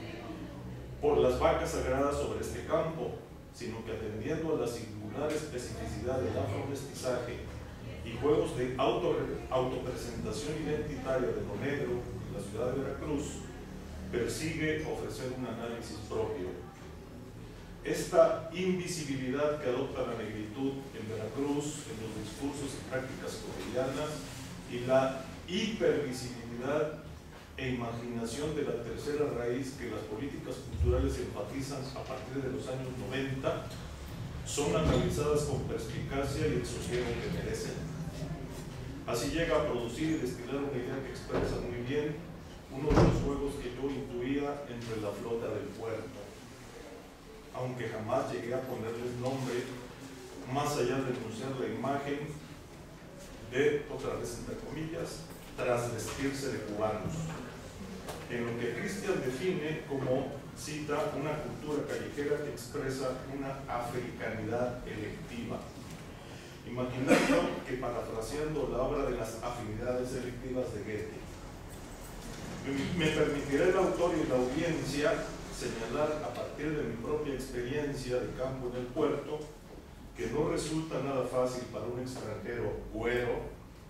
A: por las vacas sagradas sobre este campo, sino que atendiendo a la singular especificidad del afromestizaje y juegos de autopresentación identitaria de lo negro en la ciudad de Veracruz, persigue ofrecer un análisis propio. esta invisibilidad que adopta la negritud en Veracruz, en los discursos y prácticas cotidianas, y la hipervisibilidad e imaginación de la tercera raíz que las políticas culturales enfatizan a partir de los años 90, son analizadas con perspicacia y el sosiego que merecen. Así llega a producir y destilar una idea que expresa muy bien uno de los juegos que yo intuía entre la flota del puerto, aunque jamás llegué a ponerles nombre, más allá de denunciar la imagen de, otra vez entre comillas, trasvestirse de cubanos, en lo que Cristian define como, cita, una cultura callejera que expresa una africanidad electiva, imaginando que, parafraseando la obra de las afinidades electivas de Goethe, me permitirá el autor y la audiencia señalar a partir de mi propia experiencia de campo en el puerto que no resulta nada fácil para un extranjero güero,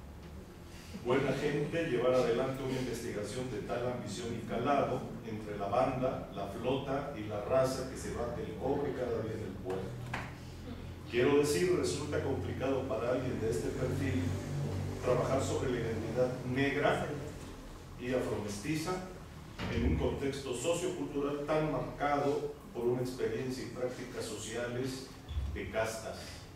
A: buena gente, llevar adelante una investigación de tal ambición y calado entre la banda, la flota y la raza que se bate el cobre cada día en el puerto. Quiero decir, resulta complicado para alguien de este perfil trabajar sobre la identidad negra y afromestiza en un contexto sociocultural tan marcado por una experiencia y prácticas sociales de castas.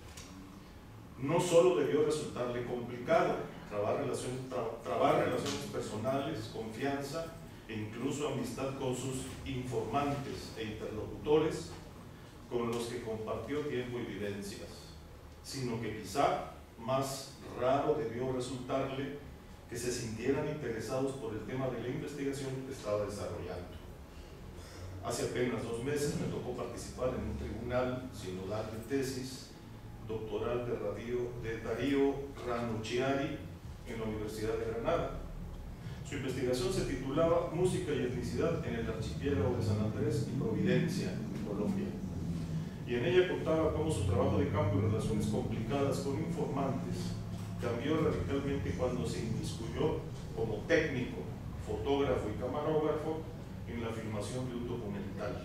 A: No solo debió resultarle complicado trabar relaciones personales, confianza e incluso amistad con sus informantes e interlocutores con los que compartió tiempo y vivencias, sino que quizá más raro debió resultarle que se sintieran interesados por el tema de la investigación que estaba desarrollando. Hace apenas 2 meses me tocó participar en un tribunal sinodal de tesis doctoral de Darío Ranucciari en la Universidad de Granada. Su investigación se titulaba Música y etnicidad en el archipiélago de San Andrés y Providencia, en Colombia. Y en ella contaba cómo su trabajo de campo y relaciones complicadas con informantes cambió radicalmente cuando se inmiscuyó como técnico, fotógrafo y camarógrafo en la filmación de un documental.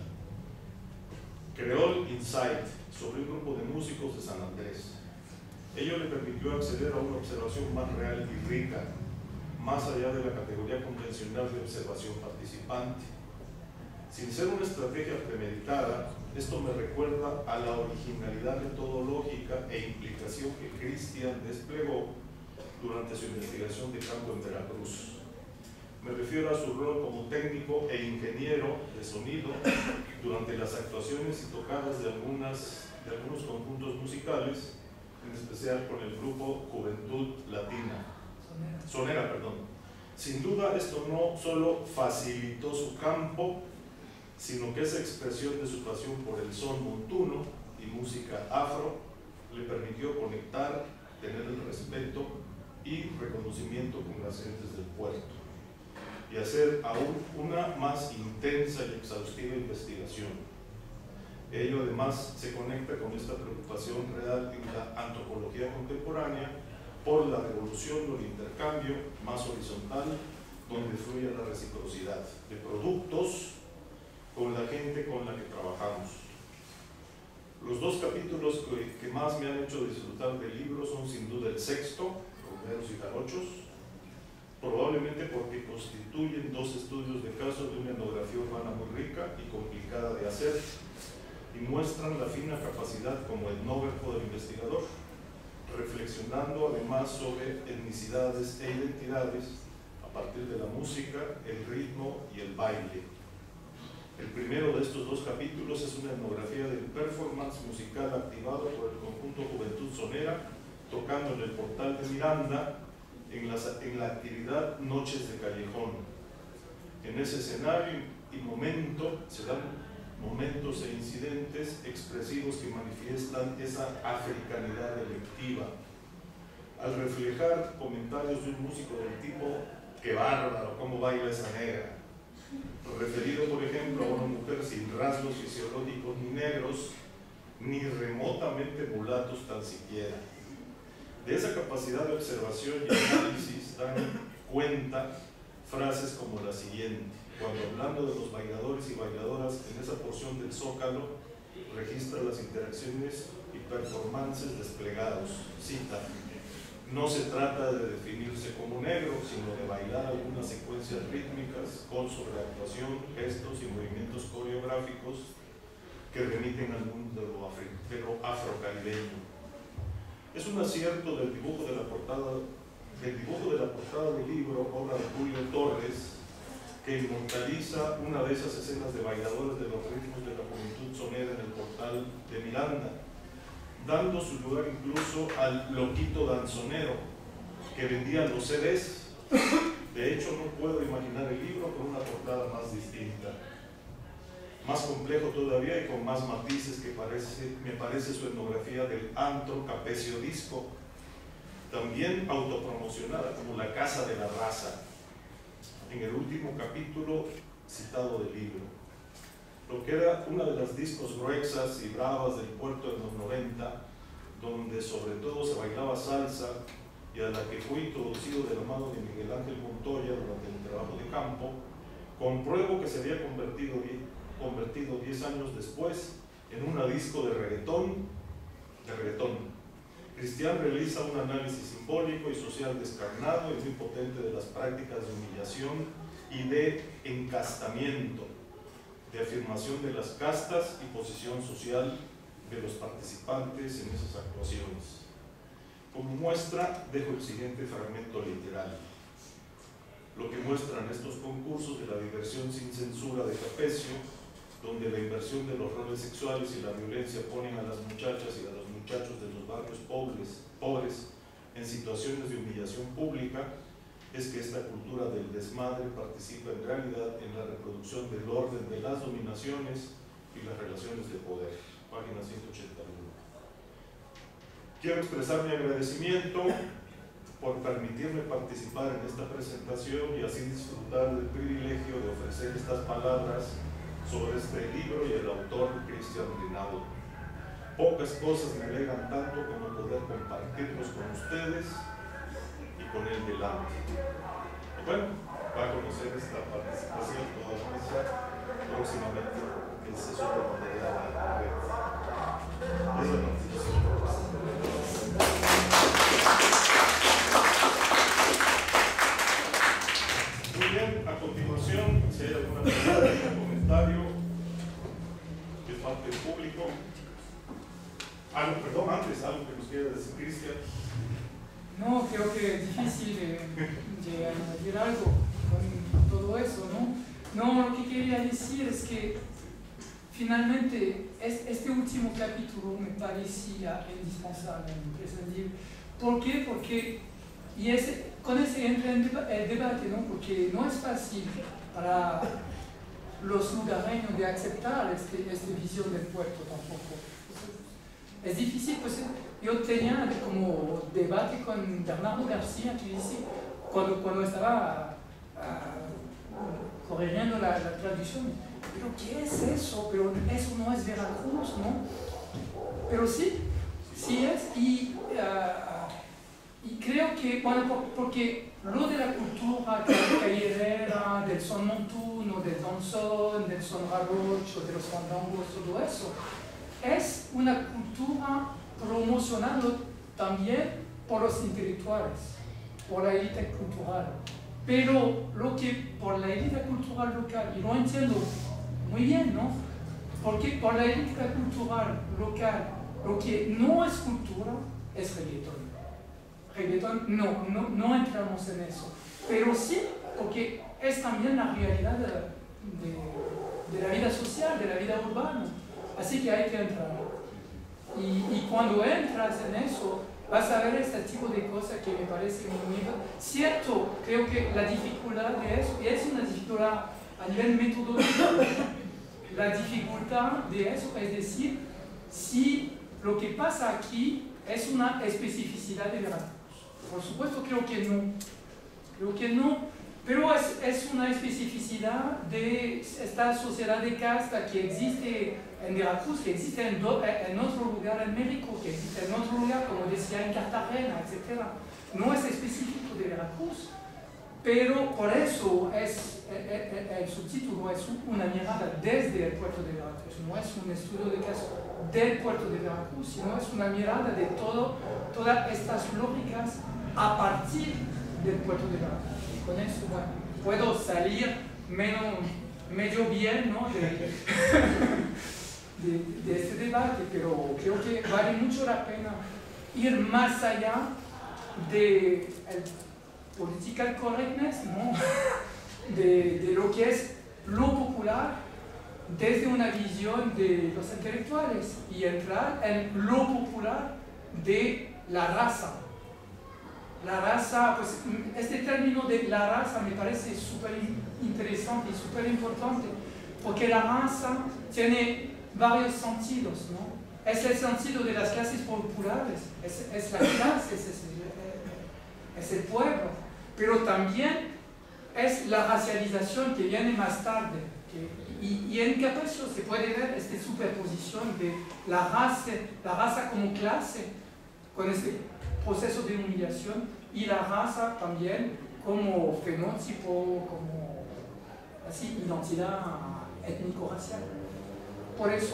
A: Creó Insight sobre un grupo de músicos de San Andrés. Ello le permitió acceder a una observación más real y rica, más allá de la categoría convencional de observación participante. Sin ser una estrategia premeditada, esto me recuerda a la originalidad metodológica e implicación que Cristian desplegó durante su investigación de campo en Veracruz. Me refiero a su rol como técnico e ingeniero de sonido durante las actuaciones y tocadas de algunos conjuntos musicales, en especial con el grupo Juventud Latina. Sonera, perdón. Sin duda, esto no solo facilitó su campo, sino que esa expresión de su pasión por el son montuno y música afro le permitió conectar, tener el respeto y reconocimiento con las gentes del puerto y hacer aún una más intensa y exhaustiva investigación. Ello además se conecta con esta preocupación real en la antropología contemporánea por la revolución o el intercambio más horizontal, donde fluye la reciprocidad de productos con la gente con la que trabajamos. Los 2 capítulos que más me han hecho disfrutar del libro son sin duda el sexto, Romeros y Jarochos, probablemente porque constituyen 2 estudios de caso de una etnografía urbana muy rica y complicada de hacer y muestran la fina capacidad como etnógrafo del investigador, reflexionando además sobre etnicidades e identidades a partir de la música, el ritmo y el baile. El primero de estos 2 capítulos es una etnografía del performance musical activado por el conjunto Juventud Sonera, tocando en el Portal de Miranda en la actividad Noches de Callejón. En ese escenario y momento se dan momentos e incidentes expresivos que manifiestan esa africanidad electiva. Al reflejar comentarios de un músico del tipo ¡qué bárbaro! ¿Cómo baila esa negra? Referido, por ejemplo, a una mujer sin rasgos fisiológicos ni negros, ni remotamente mulatos tan siquiera. De esa capacidad de observación y análisis dan cuenta frases como la siguiente: cuando hablando de los bailadores y bailadoras en esa porción del Zócalo, registra las interacciones y performances desplegados. Cita: no se trata de definirse como negro, sino de bailar algunas secuencias rítmicas con sobreactuación, gestos y movimientos coreográficos que remiten al mundo de lo afrocaribeño. Es un acierto del dibujo de la portada del libro, obra de Julio Torres, que inmortaliza una de esas escenas de bailadores de los ritmos de la juventud sonera en el portal de Miranda, dando su lugar incluso al loquito danzonero que vendía los CDs. De hecho, no puedo imaginar el libro con una portada más distinta, más complejo todavía y con más matices que me parece su etnografía del antro Capecio Disco, también autopromocionada como la casa de la raza, en el último capítulo citado del libro. Lo que era una de las discos gruesas y bravas del puerto de los 90, donde sobre todo se bailaba salsa y a la que fui introducido de la mano de Miguel Ángel Montoya durante mi trabajo de campo, compruebo que se había convertido 10 años después en una disco de reggaetón. Cristian realiza un análisis simbólico y social descarnado y muy potente de las prácticas de humillación y de encastamiento, de afirmación de las castas y posición social de los participantes en esas actuaciones. Como muestra, dejo el siguiente fragmento literal. Lo que muestran estos concursos de la diversión sin censura de Capecio, donde la inversión de los roles sexuales y la violencia ponen a las muchachas y a los muchachos de los barrios pobres en situaciones de humillación pública, es que esta cultura del desmadre participa en realidad en la reproducción del orden de las dominaciones y las relaciones de poder. Página 181. Quiero expresar mi agradecimiento por permitirme participar en esta presentación y así disfrutar del privilegio de ofrecer estas palabras sobre este libro y el autor Cristian Rinaldo. Pocas cosas me alegran tanto como poder compartirlos con ustedes y con él delante. Y bueno, va a conocer esta participación toda la mesa próximamente el sesor de la red. Es la participación. Muy bien, a continuación, si hay alguna pregunta o comentario de parte del público. Algo que nos quiera decir Cristian.
B: No, creo que es difícil de añadir algo con todo eso, ¿no? No, lo que quería decir es que finalmente este último capítulo me parecía indispensable, imprescindible. ¿Por qué? Porque, con ese entra en el debate, ¿no? Porque no es fácil para los lugareños de aceptar esta visión del puerto tampoco. Es difícil, pues yo tenía como debate con Bernardo García, que dice, cuando estaba corrigiendo la traducción, pero ¿qué es eso? Pero eso no es Veracruz, ¿no? Pero sí es, y creo que, bueno, porque lo de la cultura callerera, del son montuno, del danzón, del son jarocho, de los fandangos, todo eso, es una cultura promocionada también por los intelectuales, por la élite cultural. Pero lo que por la élite cultural local, y lo entiendo muy bien, ¿no? Porque por la élite cultural local, lo que no es cultura es reggaetón. Reggaetón, no entramos en eso. Pero sí, porque es también la realidad de la vida social, de la vida urbana. Así que hay que entrar. Y cuando entras en eso, vas a ver este tipo de cosas que me parece muy cierto. Creo que la dificultad de eso, y es una dificultad a nivel metodológico, la dificultad de eso es decir, si lo que pasa aquí es una especificidad de Veracruz. Por supuesto, creo que no, pero es una especificidad de esta sociedad de casta que existe en Veracruz, que existe en otro lugar en México, que existe en otro lugar, como decía, en Cartagena, etc. No es específico de Veracruz. pero por eso el subtítulo es una mirada desde el puerto de Veracruz, no es un estudio de caso del puerto de Veracruz, sino es una mirada de todas estas lógicas a partir del puerto de Veracruz. Y con eso, bueno, puedo salir medio bien, ¿no? de este debate, pero creo que vale mucho la pena ir más allá de political correctness, ¿no? de lo que es lo popular desde una visión de los intelectuales y entrar en lo popular de la raza. La raza, pues este término de la raza me parece súper interesante y súper importante, porque la raza tiene varios sentidos, ¿no? Es el sentido de las clases populares, es la clase, es el pueblo, pero también es la racialización que viene más tarde. Y en Capriccio se puede ver esta superposición de la raza como clase, con este proceso de humillación, y la raza también como fenotipo, como así, identidad étnico-racial. Por eso.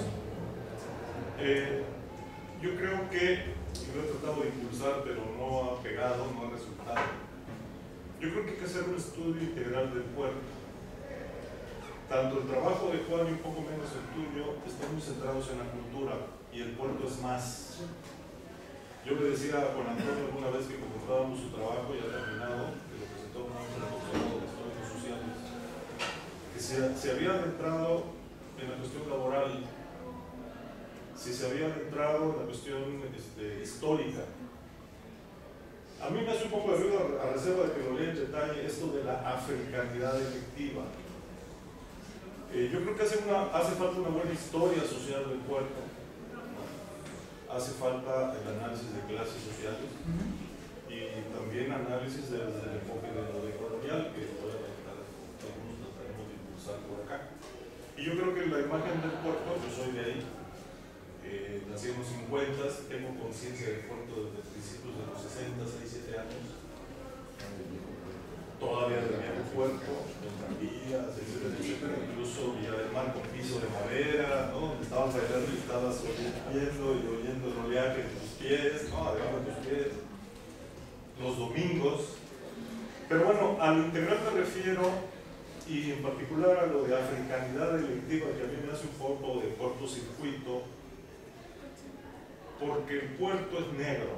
A: Yo creo que, y lo he tratado de impulsar, pero no ha pegado, no ha resultado. Yo creo que hay que hacer un estudio integral del puerto. Tanto el trabajo de Juan y un poco menos el tuyo están muy centrados en la cultura, y el puerto es más. Yo le decía a Juan Antonio alguna vez que comentábamos su trabajo ya terminado, que lo presentó en el doctorado de Estudios Sociales, que se había adentrado en la cuestión laboral, si se había adentrado en la cuestión histórica. A mí me hace un poco de ruido, a reserva de que lo lea en detalle, esto de la africanidad efectiva. Yo creo que hace falta una buena historia social del puerto, hace falta el análisis de clases sociales y también análisis desde el enfoque de lo colonial, que algunos trataremos de impulsar por acá. Y yo creo que la imagen del puerto, yo soy de ahí, nací en los 50, tengo conciencia del puerto desde principios de los 60, 6, 7 años. Todavía tenía el puerto, en tranquillas, etcétera, incluso ya el mar con piso de madera, ¿no? Donde estabas bailando y estabas viendo y oyendo el oleaje de tus pies, ¿no? Debajo de tus pies, los domingos. Pero bueno, a lo integral me refiero, y en particular a lo de africanidad electiva, que a mí me hace un poco de cortocircuito, porque el puerto es negro.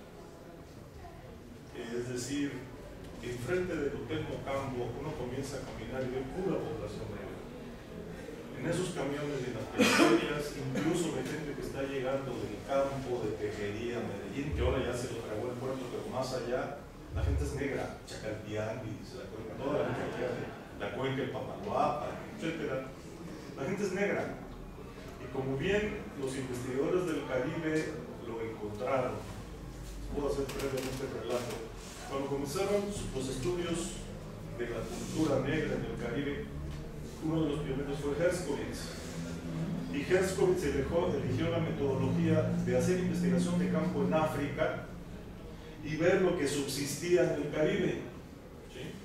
A: Es decir, enfrente del Hotel Mocambo uno comienza a caminar y ve pura población negra. En esos camiones de las periferias, incluso de gente que está llegando del campo, de Tejería, Medellín, que ahora ya se lo tragó el puerto, pero más allá, la gente es negra, Chacaltianguis, toda la gente de la cuenca de Papaloapa, etc. La gente es negra. Y como bien los investigadores del Caribe lo encontraron, puedo hacer brevemente el relato. Cuando comenzaron los estudios de la cultura negra en el Caribe, uno de los pioneros fue Herskovits. Y Herskovits eligió la metodología de hacer investigación de campo en África y ver lo que subsistía en el Caribe. ¿Sí?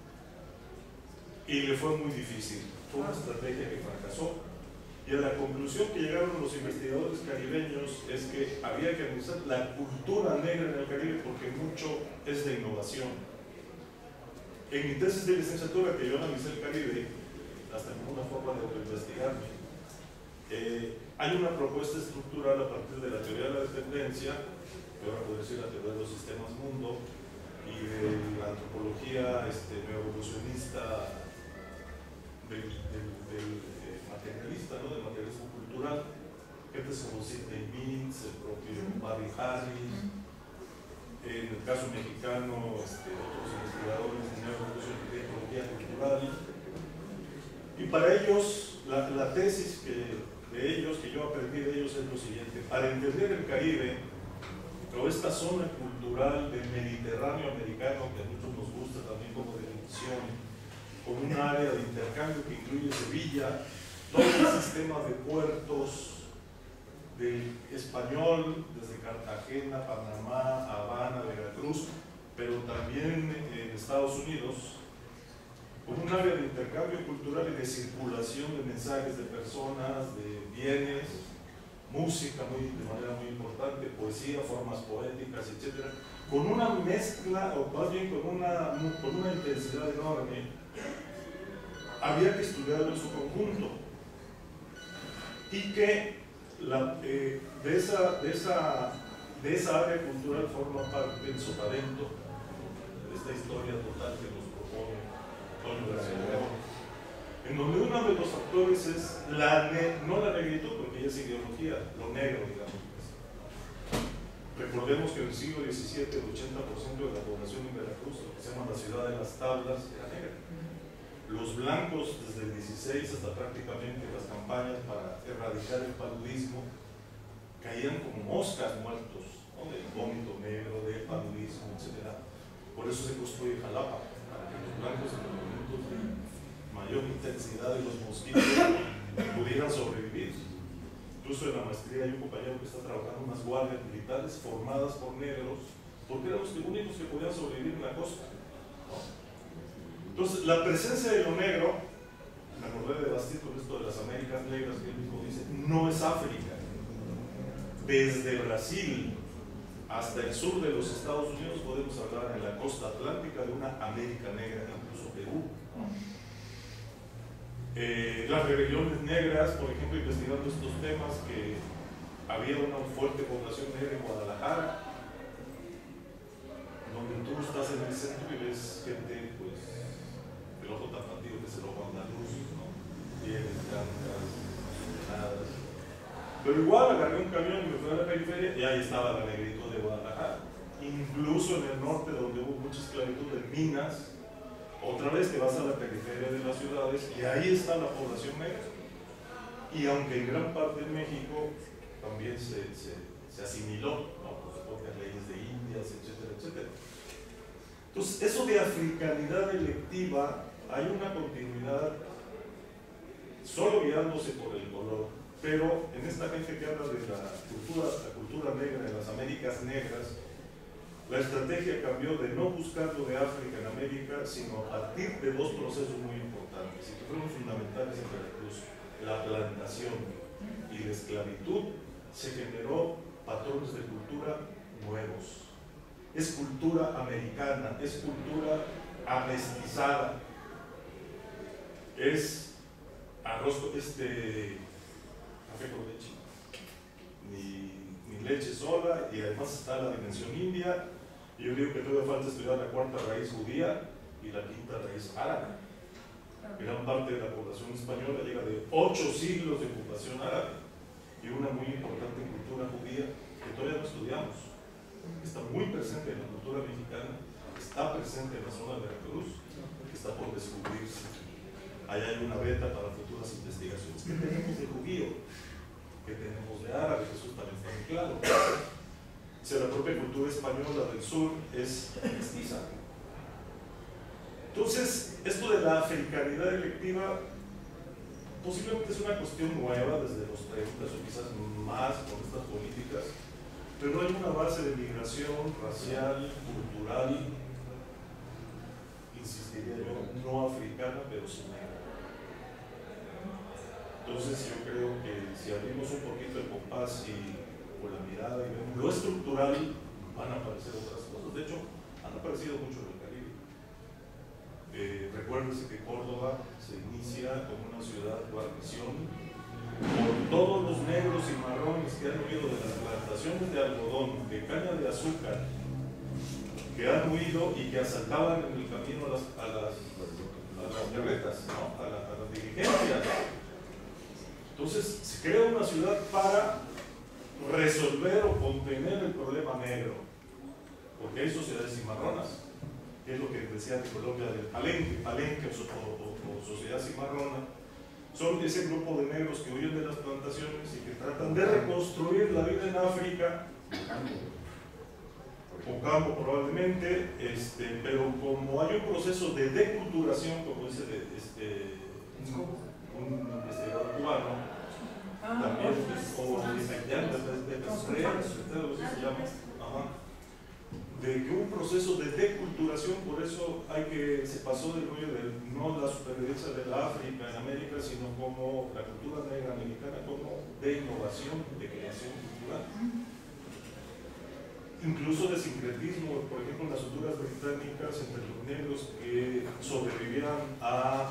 A: Y le fue muy difícil. Fue una estrategia que fracasó. Y a la conclusión que llegaron los investigadores caribeños es que había que analizar la cultura negra en el Caribe porque mucho es de innovación. En mi tesis de licenciatura, que yo analicé el Caribe, hasta como una forma de autoinvestigarme, hay una propuesta estructural a partir de la teoría de la dependencia, que ahora puedo decir la teoría de los sistemas mundo, y de la antropología neoevolucionista del materialista, ¿no? Del materialismo cultural, gente como Sidney Mintz, el propio Barry Harris, en el caso mexicano, otros investigadores de neoevolución y antropología cultural. Y para ellos, la tesis que yo aprendí de ellos es lo siguiente: para entender el Caribe, o esta zona cultural del Mediterráneo americano, que a muchos nos gusta también como definición, como un área de intercambio que incluye Sevilla, todo el sistema de puertos del español, desde Cartagena, Panamá, Habana, Veracruz, pero también Estados Unidos como un área de intercambio cultural y de circulación de mensajes de personas, de bienes, música de manera muy importante, poesía, formas poéticas, etc. Con una mezcla, o más bien con una intensidad enorme. Había que estudiarlo en su conjunto. Y que de esa área cultural forma parte el sotavento de esta historia total que nos propone Antonio García León, en donde uno de los factores es no la negritud, porque ella es ideología, lo negro, digamos. Recordemos que en el siglo XVII el 80% de la población en Veracruz, lo que se llama la ciudad de las tablas, era negra. Los blancos, desde el 16 hasta prácticamente las campañas para erradicar el paludismo, caían como moscas muertos, ¿no? Del vómito negro, del paludismo, etc. Por eso se construye Jalapa, para que los blancos en los momentos de mayor intensidad de los mosquitos pudieran sobrevivir. Incluso en la maestría hay un compañero que está trabajando en unas guardias militares formadas por negros, porque eran los únicos que podían sobrevivir en la costa, ¿no? Entonces, la presencia de lo negro, me acordé de Bastille con esto de las Américas negras, que él mismo dice, no es África. Desde Brasil hasta el sur de los Estados Unidos podemos hablar en la costa atlántica de una América negra, incluso Perú, ¿no? Las rebeliones negras, por ejemplo, investigando estos temas, que había una fuerte población negra en Guadalajara, donde tú estás en el centro y ves gente, pues, el ojo tapatío, que es el ojo andaluz, ¿no? Pieles blancas, nada. Pero igual agarré un camión y me fui a la periferia y ahí estaba la negritud de Guadalajara. Incluso en el norte, donde hubo mucha esclavitud en minas, otra vez te vas a la periferia de las ciudades y ahí está la población negra. Y aunque en gran parte de México también se asimiló, ¿no? Por sus propias leyes de Indias, etcétera, etcétera. Entonces, eso de africanidad electiva, hay una continuidad solo guiándose por el color, pero en esta gente que habla de la cultura negra, de las Américas negras, la estrategia cambió de no buscar lo de África en América, sino a partir de dos procesos muy importantes y que fueron fundamentales en Veracruz: la plantación y la esclavitud. Se generó patrones de cultura nuevos. Es cultura americana, es cultura amestizada, es arroz, café con leche, ni leche sola, y además está la dimensión india. Yo digo que todavía falta estudiar la cuarta raíz judía y la quinta raíz árabe. Gran parte de la población española llega de 8 siglos de ocupación árabe y una muy importante cultura judía que todavía no estudiamos, que está muy presente en la cultura mexicana, está presente en la zona de Veracruz, que está por descubrirse. Ahí hay una beta para futuras investigaciones. ¿Qué tenemos de judío? ¿Qué tenemos de árabe? Eso también está muy claro. O sea, la propia cultura española del sur es mestiza. Entonces, esto de la africanidad electiva posiblemente es una cuestión nueva desde los 30 o quizás más con estas políticas, pero hay una base de migración racial, cultural, insistiría yo, no africana, pero sí negra. Entonces yo creo que si abrimos un poquito el compás con la mirada y vemos lo estructural, van a aparecer otras cosas. De hecho, han aparecido mucho en el Caribe. Recuérdense que Córdoba se inicia como una ciudad guarnición por todos los negros y marrones que han huido de las plantaciones de algodón, de caña de azúcar, que han huido y que asaltaban en el camino a las carretas, ¿no? a las diligencias. Entonces se crea una ciudad para resolver o contener el problema negro, porque hay sociedades cimarronas, que es lo que decía de Colombia del palenque o sociedad cimarrona. Son ese grupo de negros que huyen de las plantaciones y que tratan de reconstruir la vida en África, o campo probablemente, pero como hay un proceso de deculturación, como dice un investigador cubano, también, o de se llama, de que hubo un proceso de deculturación, por eso se pasó del rollo de no la supervivencia de la África en América, sino como la cultura negra americana, como de innovación, de creación cultural. Incluso de sincretismo, por ejemplo, en las culturas británicas entre los negros que sobrevivían a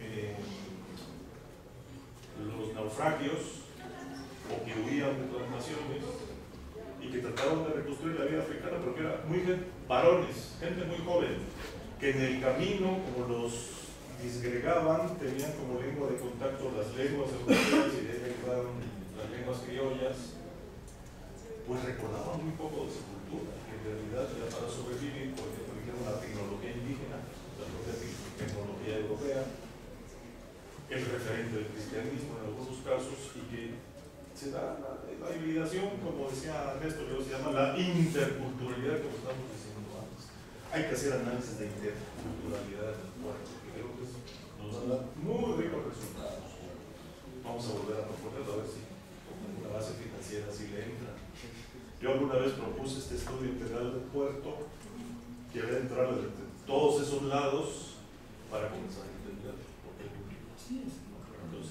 A: los naufragios o que huían de otras naciones y que trataron de reconstruir la vida africana, porque eran varones, gente muy joven, que en el camino, como los disgregaban, tenían como lengua de contacto las lenguas europeas y de ahí derivaron las lenguas criollas, pues recordaban muy poco de su cultura, que en realidad era para sobrevivir, porque trajeron la tecnología indígena, la propia tecnología europea, el referente del cristianismo en algunos casos, y que se da la hibridación, como decía Néstor, se llama la interculturalidad, como estamos diciendo antes. Hay que hacer análisis de interculturalidad del puerto, que creo que nos da muy ricos resultados. Vamos a volver a proponerlo, a ver si con una base financiera si le entra. Yo alguna vez propuse este estudio integral del puerto, que debe entrar de todos esos lados para comenzar a entender por qué público. Entonces,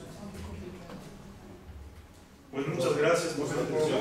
A: pues muchas gracias por su atención.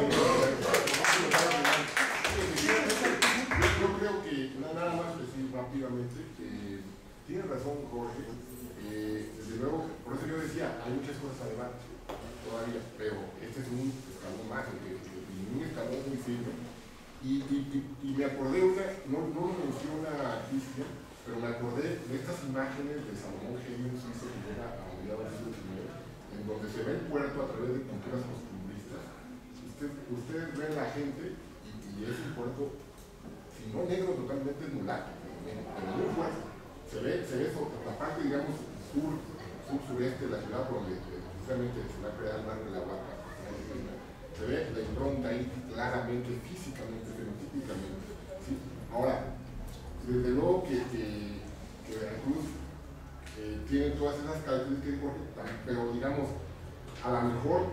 E: Yo creo que nada más decir rápidamente que tiene razón Jorge. Desde luego, por eso yo decía, hay muchas cosas a debate todavía, pero este es un escalón más, un escalón muy firme. Y me acordé, no lo menciona Cristian, pero me acordé de estas imágenes de Salomón Genio en Suiza que llega a mediados del siglo XIX, en donde se ve el puerto a través de pinturas costumbristas. Ustedes ven la gente y es un puerto, si no negro, totalmente mulato, pero muy fuerte. Se ve sobre la parte, digamos, sur-sureste de la ciudad, donde precisamente se va a crear el barrio de la Vaca. Se ve la impronta ahí claramente, físicamente, fenotípicamente. ¿Sí? Ahora, desde luego que Veracruz tiene todas esas características, pero digamos, a lo mejor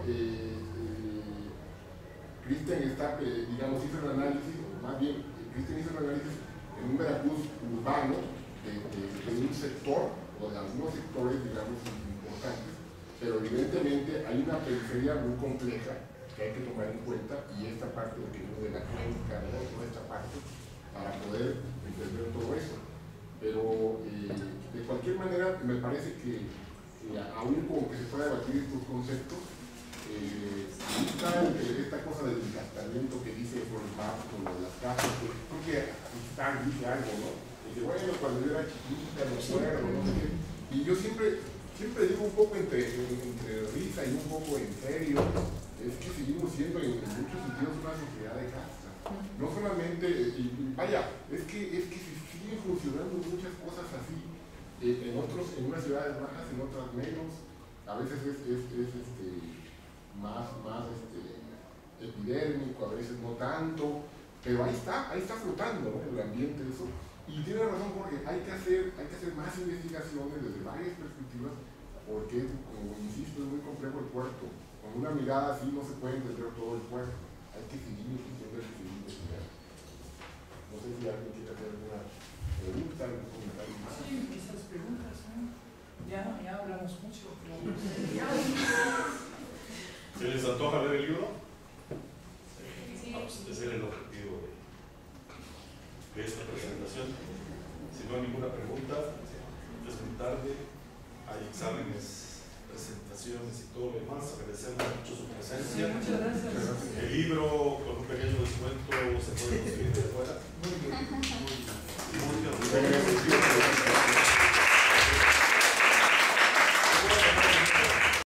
E: Cristian está, digamos, hizo el análisis, más bien, Cristian hizo el análisis en un Veracruz urbano de un sector, o de algunos sectores, digamos, importantes, pero evidentemente hay una periferia muy compleja que hay que tomar en cuenta, y esta parte de la cuenca, ¿no? Toda esta parte, para poder entender todo eso. Pero de cualquier manera me parece que aún como que se pueda debatir estos conceptos, está esta cosa del encastamiento que dice por el pacto, de las casas, que creo que Stan dice algo, ¿no? Dice, bueno, cuando yo era chiquita, no acuerdo, no sé qué. Y yo siempre digo un poco entre risa y un poco en serio, es que seguimos siendo en muchos sentidos una sociedad de casta. No solamente, vaya, es que se siguen funcionando muchas cosas así, en unas ciudades bajas, en otras menos, a veces es más epidérmico, a veces no tanto, pero ahí está flotando, ¿no? El ambiente, eso. Y tiene razón Jorge, hay que hacer más investigaciones desde varias perspectivas, porque, como insisto, es muy complejo el puerto. Con una mirada así no se puede entender todo el puerto. Hay que seguir investigando. No sé si alguien quiere hacer alguna pregunta, algún comentario más.
B: Sí, esas preguntas, ¿no? Ya hablamos mucho.
A: ¿Se les antoja ver el libro? Sí. Vamos a hacer el objetivo de esta presentación. Si no hay ninguna pregunta, es muy tarde, hay exámenes, presentaciones y todo lo demás. Agradecemos mucho su presencia.
B: Sí, muchas gracias.
A: El libro con un pequeño descuento se puede conseguir de afuera.
B: Muy bien.
A: Muy bien.